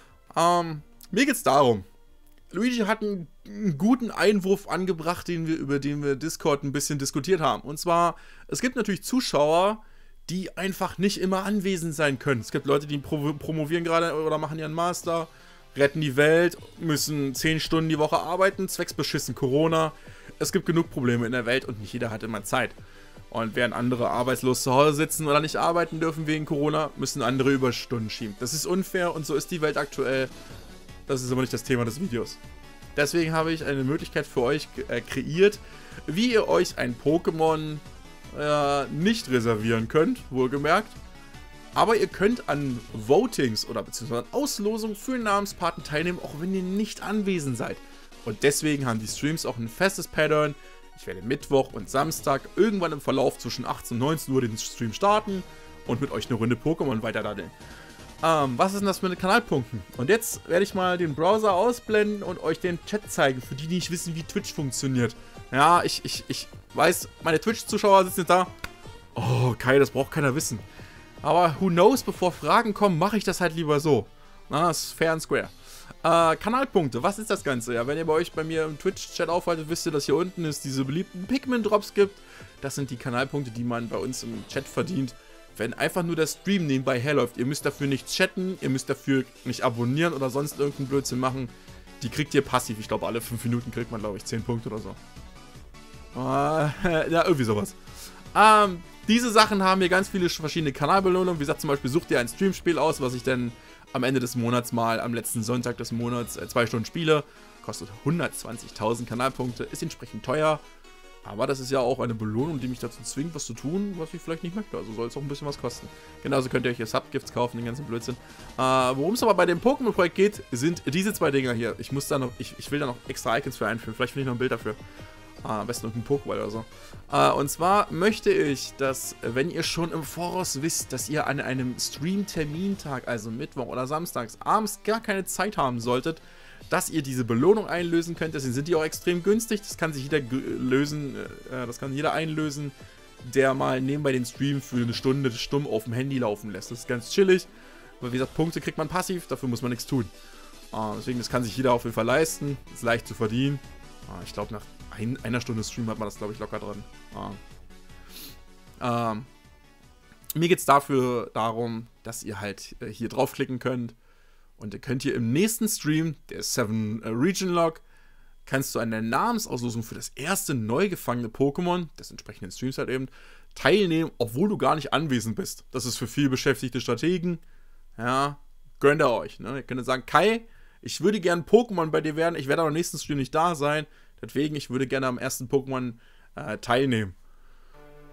Ähm, mir geht's darum. Luigi hat einen, einen guten Einwurf angebracht, den wir, über den wir Discord ein bisschen diskutiert haben. Und zwar, es gibt natürlich Zuschauer, die einfach nicht immer anwesend sein können. Es gibt Leute, die pro promovieren gerade oder machen ihren Master, retten die Welt, müssen zehn Stunden die Woche arbeiten, zwecks beschissen Corona. Es gibt genug Probleme in der Welt und nicht jeder hat immer Zeit. Und während andere arbeitslos zu Hause sitzen oder nicht arbeiten dürfen wegen Corona, müssen andere Überstunden schieben. Das ist unfair und so ist die Welt aktuell. Das ist aber nicht das Thema des Videos. Deswegen habe ich eine Möglichkeit für euch äh, kreiert, wie ihr euch ein Pokémon äh, nicht reservieren könnt, wohlgemerkt. Aber ihr könnt an Votings oder beziehungsweise an Auslosungen für einen Namenspaten teilnehmen, auch wenn ihr nicht anwesend seid. Und deswegen haben die Streams auch ein festes Pattern. Ich werde Mittwoch und Samstag irgendwann im Verlauf zwischen achtzehn und neunzehn Uhr den Stream starten und mit euch eine Runde Pokémon weiterdaddeln. Ähm, was ist denn das mit den Kanalpunkten? Und jetzt werde ich mal den Browser ausblenden und euch den Chat zeigen, für die, die nicht wissen, wie Twitch funktioniert. Ja, ich, ich, ich weiß, meine Twitch-Zuschauer sitzen jetzt da. Oh, Kai, das braucht keiner wissen. Aber who knows, bevor Fragen kommen, mache ich das halt lieber so. Na, das ist fair and square. Äh, Kanalpunkte, was ist das Ganze? Ja, wenn ihr bei euch bei mir im Twitch-Chat aufhaltet, wisst ihr, dass hier unten es diese beliebten Pikmin-Drops gibt. Das sind die Kanalpunkte, die man bei uns im Chat verdient, wenn einfach nur der Stream nebenbei herläuft. Ihr müsst dafür nicht chatten, ihr müsst dafür nicht abonnieren oder sonst irgendeinen Blödsinn machen. Die kriegt ihr passiv. Ich glaube, alle fünf Minuten kriegt man, glaube ich, zehn Punkte oder so. Äh, ja, irgendwie sowas. Ähm, diese Sachen haben hier ganz viele verschiedene Kanalbelohnungen. Wie gesagt, zum Beispiel sucht ihr ein Streamspiel aus, was ich dann am Ende des Monats mal am letzten Sonntag des Monats äh, zwei Stunden spiele. Kostet hundertzwanzigtausend Kanalpunkte, ist entsprechend teuer. Aber das ist ja auch eine Belohnung, die mich dazu zwingt, was zu tun, was ich vielleicht nicht möchte. Also soll es auch ein bisschen was kosten. Genauso könnt ihr euch hier Subgifts kaufen, den ganzen Blödsinn. Äh, Worum es aber bei dem Pokémon-Projekt geht, sind diese zwei Dinger hier. Ich muss da noch, ich, ich will da noch extra Icons für einführen. Vielleicht finde ich noch ein Bild dafür. Äh, am besten irgendein Pokéball oder so. Äh, und zwar möchte ich, dass, wenn ihr schon im Voraus wisst, dass ihr an einem Stream-Termintag, also Mittwoch oder Samstags, abends gar keine Zeit haben solltet, dass ihr diese Belohnung einlösen könnt. Deswegen sind die auch extrem günstig. Das kann sich jeder lösen, äh, das kann jeder einlösen, der mal nebenbei den Stream für eine Stunde stumm auf dem Handy laufen lässt. Das ist ganz chillig. Aber wie gesagt, Punkte kriegt man passiv, dafür muss man nichts tun. Äh, deswegen, das kann sich jeder auf jeden Fall leisten. Ist leicht zu verdienen. Äh, ich glaube, nach ein, einer Stunde Stream hat man das, glaube ich, locker dran. Äh, ähm, mir geht es dafür darum, dass ihr halt äh, hier draufklicken könnt. Und ihr könnt hier im nächsten Stream, der seven Region Log, kannst du an der Namensauslosung für das erste neu gefangene Pokémon, des entsprechenden Streams halt eben, teilnehmen, obwohl du gar nicht anwesend bist. Das ist für viel beschäftigte Strategen. Ja, gönnt ihr euch. Ne? Ihr könnt sagen, Kai, ich würde gerne Pokémon bei dir werden, ich werde aber am nächsten Stream nicht da sein. Deswegen, ich würde gerne am ersten Pokémon äh, teilnehmen.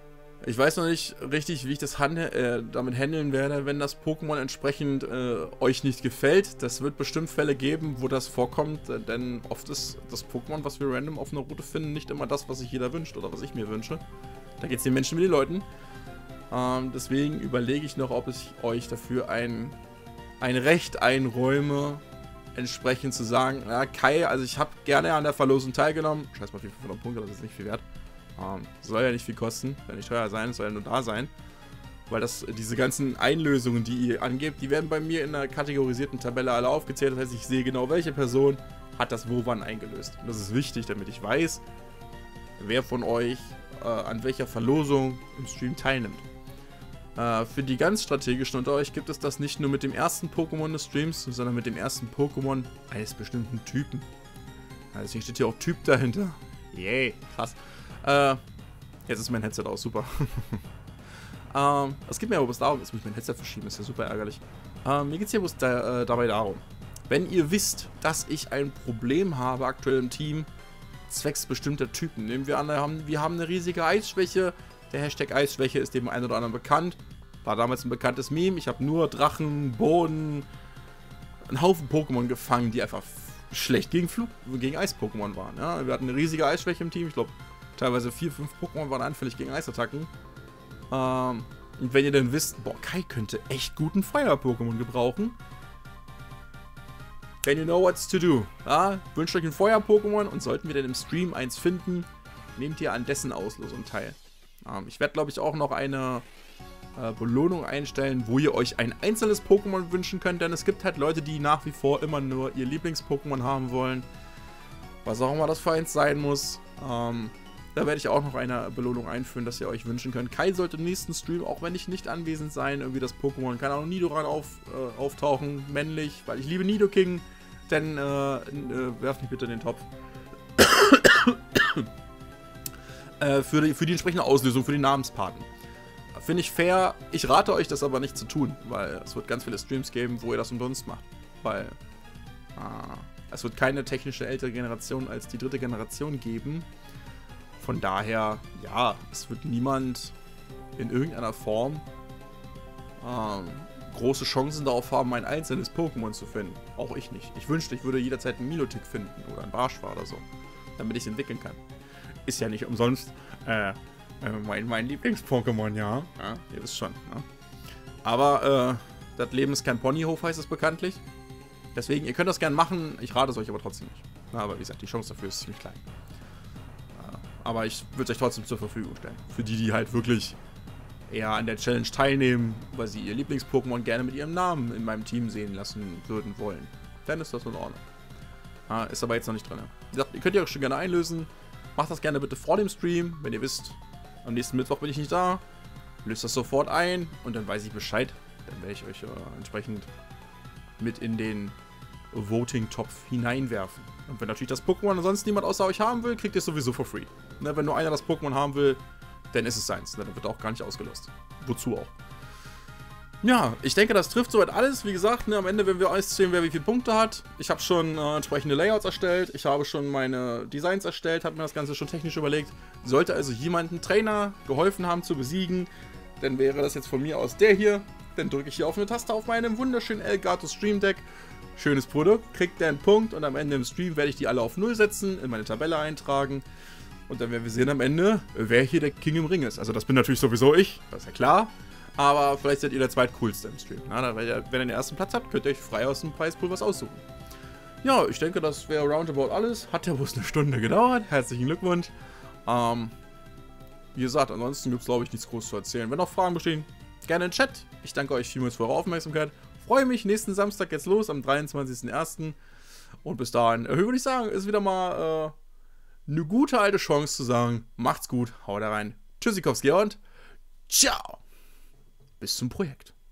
Ich weiß noch nicht richtig, wie ich das handel, äh, damit handeln werde, wenn das Pokémon entsprechend äh, euch nicht gefällt. Das wird bestimmt Fälle geben, wo das vorkommt, äh, denn oft ist das Pokémon, was wir random auf einer Route finden, nicht immer das, was sich jeder wünscht oder was ich mir wünsche. Da geht es den Menschen wie den Leuten. Ähm, deswegen überlege ich noch, ob ich euch dafür ein, ein Recht einräume, entsprechend zu sagen, ja, Kai, also ich habe gerne an der Verlosung teilgenommen. Scheiß mal, fünfhundert Punkte, das ist nicht viel wert. Um, soll ja nicht viel kosten, soll nicht teuer sein, soll ja nur da sein. Weil das, diese ganzen Einlösungen, die ihr angebt, die werden bei mir in einer kategorisierten Tabelle alle aufgezählt. Das heißt, ich sehe genau, welche Person hat das wo wann eingelöst. Und das ist wichtig, damit ich weiß, wer von euch äh, an welcher Verlosung im Stream teilnimmt. Äh, für die ganz strategischen unter euch gibt es das nicht nur mit dem ersten Pokémon des Streams, sondern mit dem ersten Pokémon eines bestimmten Typen. Also deswegen steht hier auch Typ dahinter. Yay, krass. Äh, jetzt ist mein Headset aus, super. ähm, es geht mir aber bloß darum, jetzt muss ich mein Headset verschieben, ist ja super ärgerlich. Ähm, mir geht es hier bloß da, äh, dabei darum, wenn ihr wisst, dass ich ein Problem habe aktuell im Team, zwecks bestimmter Typen. Nehmen wir an, wir haben, wir haben eine riesige Eisschwäche, der Hashtag Eisschwäche ist dem einen oder anderen bekannt, war damals ein bekanntes Meme, ich habe nur Drachen, Boden, einen Haufen Pokémon gefangen, die einfach schlecht gegen Flug, gegen Eis-Pokémon waren. Ja? Wir hatten eine riesige Eisschwäche im Team, ich glaube, teilweise vier, fünf Pokémon waren anfällig gegen Eisattacken. Ähm, und wenn ihr dann wisst, boah, Kai könnte echt guten Feuer-Pokémon gebrauchen. Then you know what's to do. Ja, wünscht euch ein Feuer-Pokémon und sollten wir dann im Stream eins finden, nehmt ihr an dessen Auslosung teil. Ähm, ich werde, glaube ich, auch noch eine äh, Belohnung einstellen, wo ihr euch ein einzelnes Pokémon wünschen könnt, denn es gibt halt Leute, die nach wie vor immer nur ihr Lieblings-Pokémon haben wollen. Was auch immer das für eins sein muss. Ähm, Da werde ich auch noch eine Belohnung einführen, dass ihr euch wünschen könnt. Kai sollte im nächsten Stream, auch wenn ich nicht anwesend sein, irgendwie das Pokémon, keine Ahnung, Nidoran auf, äh, auftauchen, männlich, weil ich liebe Nidoking, denn äh, äh, werft mich bitte in den Topf. äh, für, die, für die entsprechende Auslösung, für die Namenspaten. Finde ich fair, ich rate euch das aber nicht zu tun, weil es wird ganz viele Streams geben, wo ihr das umsonst macht. Weil äh, es wird keine technische ältere Generation als die dritte Generation geben. Von daher, ja, es wird niemand in irgendeiner Form ähm, große Chancen darauf haben, ein einzelnes Pokémon zu finden. Auch ich nicht. Ich wünschte, ich würde jederzeit einen Milotic finden oder einen Barschwa oder so, damit ich es entwickeln kann. Ist ja nicht umsonst äh, äh, mein, mein Lieblings-Pokémon, ja. ja. Ihr wisst schon. Ja. Aber äh, das Leben ist kein Ponyhof, heißt es bekanntlich. Deswegen, ihr könnt das gerne machen, ich rate es euch aber trotzdem nicht. Na, aber wie gesagt, die Chance dafür ist ziemlich klein. Aber ich würde es euch trotzdem zur Verfügung stellen. Für die, die halt wirklich eher an der Challenge teilnehmen, weil sie ihr Lieblings-Pokémon gerne mit ihrem Namen in meinem Team sehen lassen würden wollen. Dann ist das in Ordnung. Ah, ist aber jetzt noch nicht drin. Wie gesagt, ihr könnt ihr auch schon gerne einlösen. Macht das gerne bitte vor dem Stream, wenn ihr wisst, am nächsten Mittwoch bin ich nicht da. Löst das sofort ein und dann weiß ich Bescheid. Dann werde ich euch äh, entsprechend mit in den Voting-Topf hineinwerfen. Und wenn natürlich das Pokémon sonst niemand außer euch haben will, kriegt ihr es sowieso for free. Ne, wenn nur einer das Pokémon haben will, dann ist es seins. Ne, dann wird auch gar nicht ausgelost. Wozu auch. Ja, ich denke, das trifft soweit alles. Wie gesagt, ne, am Ende, wenn wir auszählen, wer wie viele Punkte hat. Ich habe schon äh, entsprechende Layouts erstellt. Ich habe schon meine Designs erstellt, habe mir das Ganze schon technisch überlegt. Sollte also jemandem Trainer geholfen haben zu besiegen, dann wäre das jetzt von mir aus der hier. Dann drücke ich hier auf eine Taste auf meinem wunderschönen Elgato Stream Deck. Schönes Produkt, kriegt der einen Punkt und am Ende im Stream werde ich die alle auf null setzen, in meine Tabelle eintragen und dann werden wir sehen am Ende, wer hier der King im Ring ist. Also das bin natürlich sowieso ich, das ist ja klar, aber vielleicht seid ihr der zweitcoolste im Stream. Na, wenn ihr den ersten Platz habt, könnt ihr euch frei aus dem Preispool was aussuchen. Ja, ich denke, das wäre roundabout alles. Hat ja bloß eine Stunde gedauert. Herzlichen Glückwunsch. Ähm, wie gesagt, ansonsten gibt es, glaube ich, nichts groß zu erzählen. Wenn noch Fragen bestehen, gerne in den Chat. Ich danke euch vielmals für eure Aufmerksamkeit. Freue mich, nächsten Samstag geht's los, am dreiundzwanzigsten ersten Und bis dahin, äh, würde ich sagen, ist wieder mal äh, eine gute alte Chance zu sagen, macht's gut, haut da rein. Tschüssikowski und ciao. Bis zum Projekt.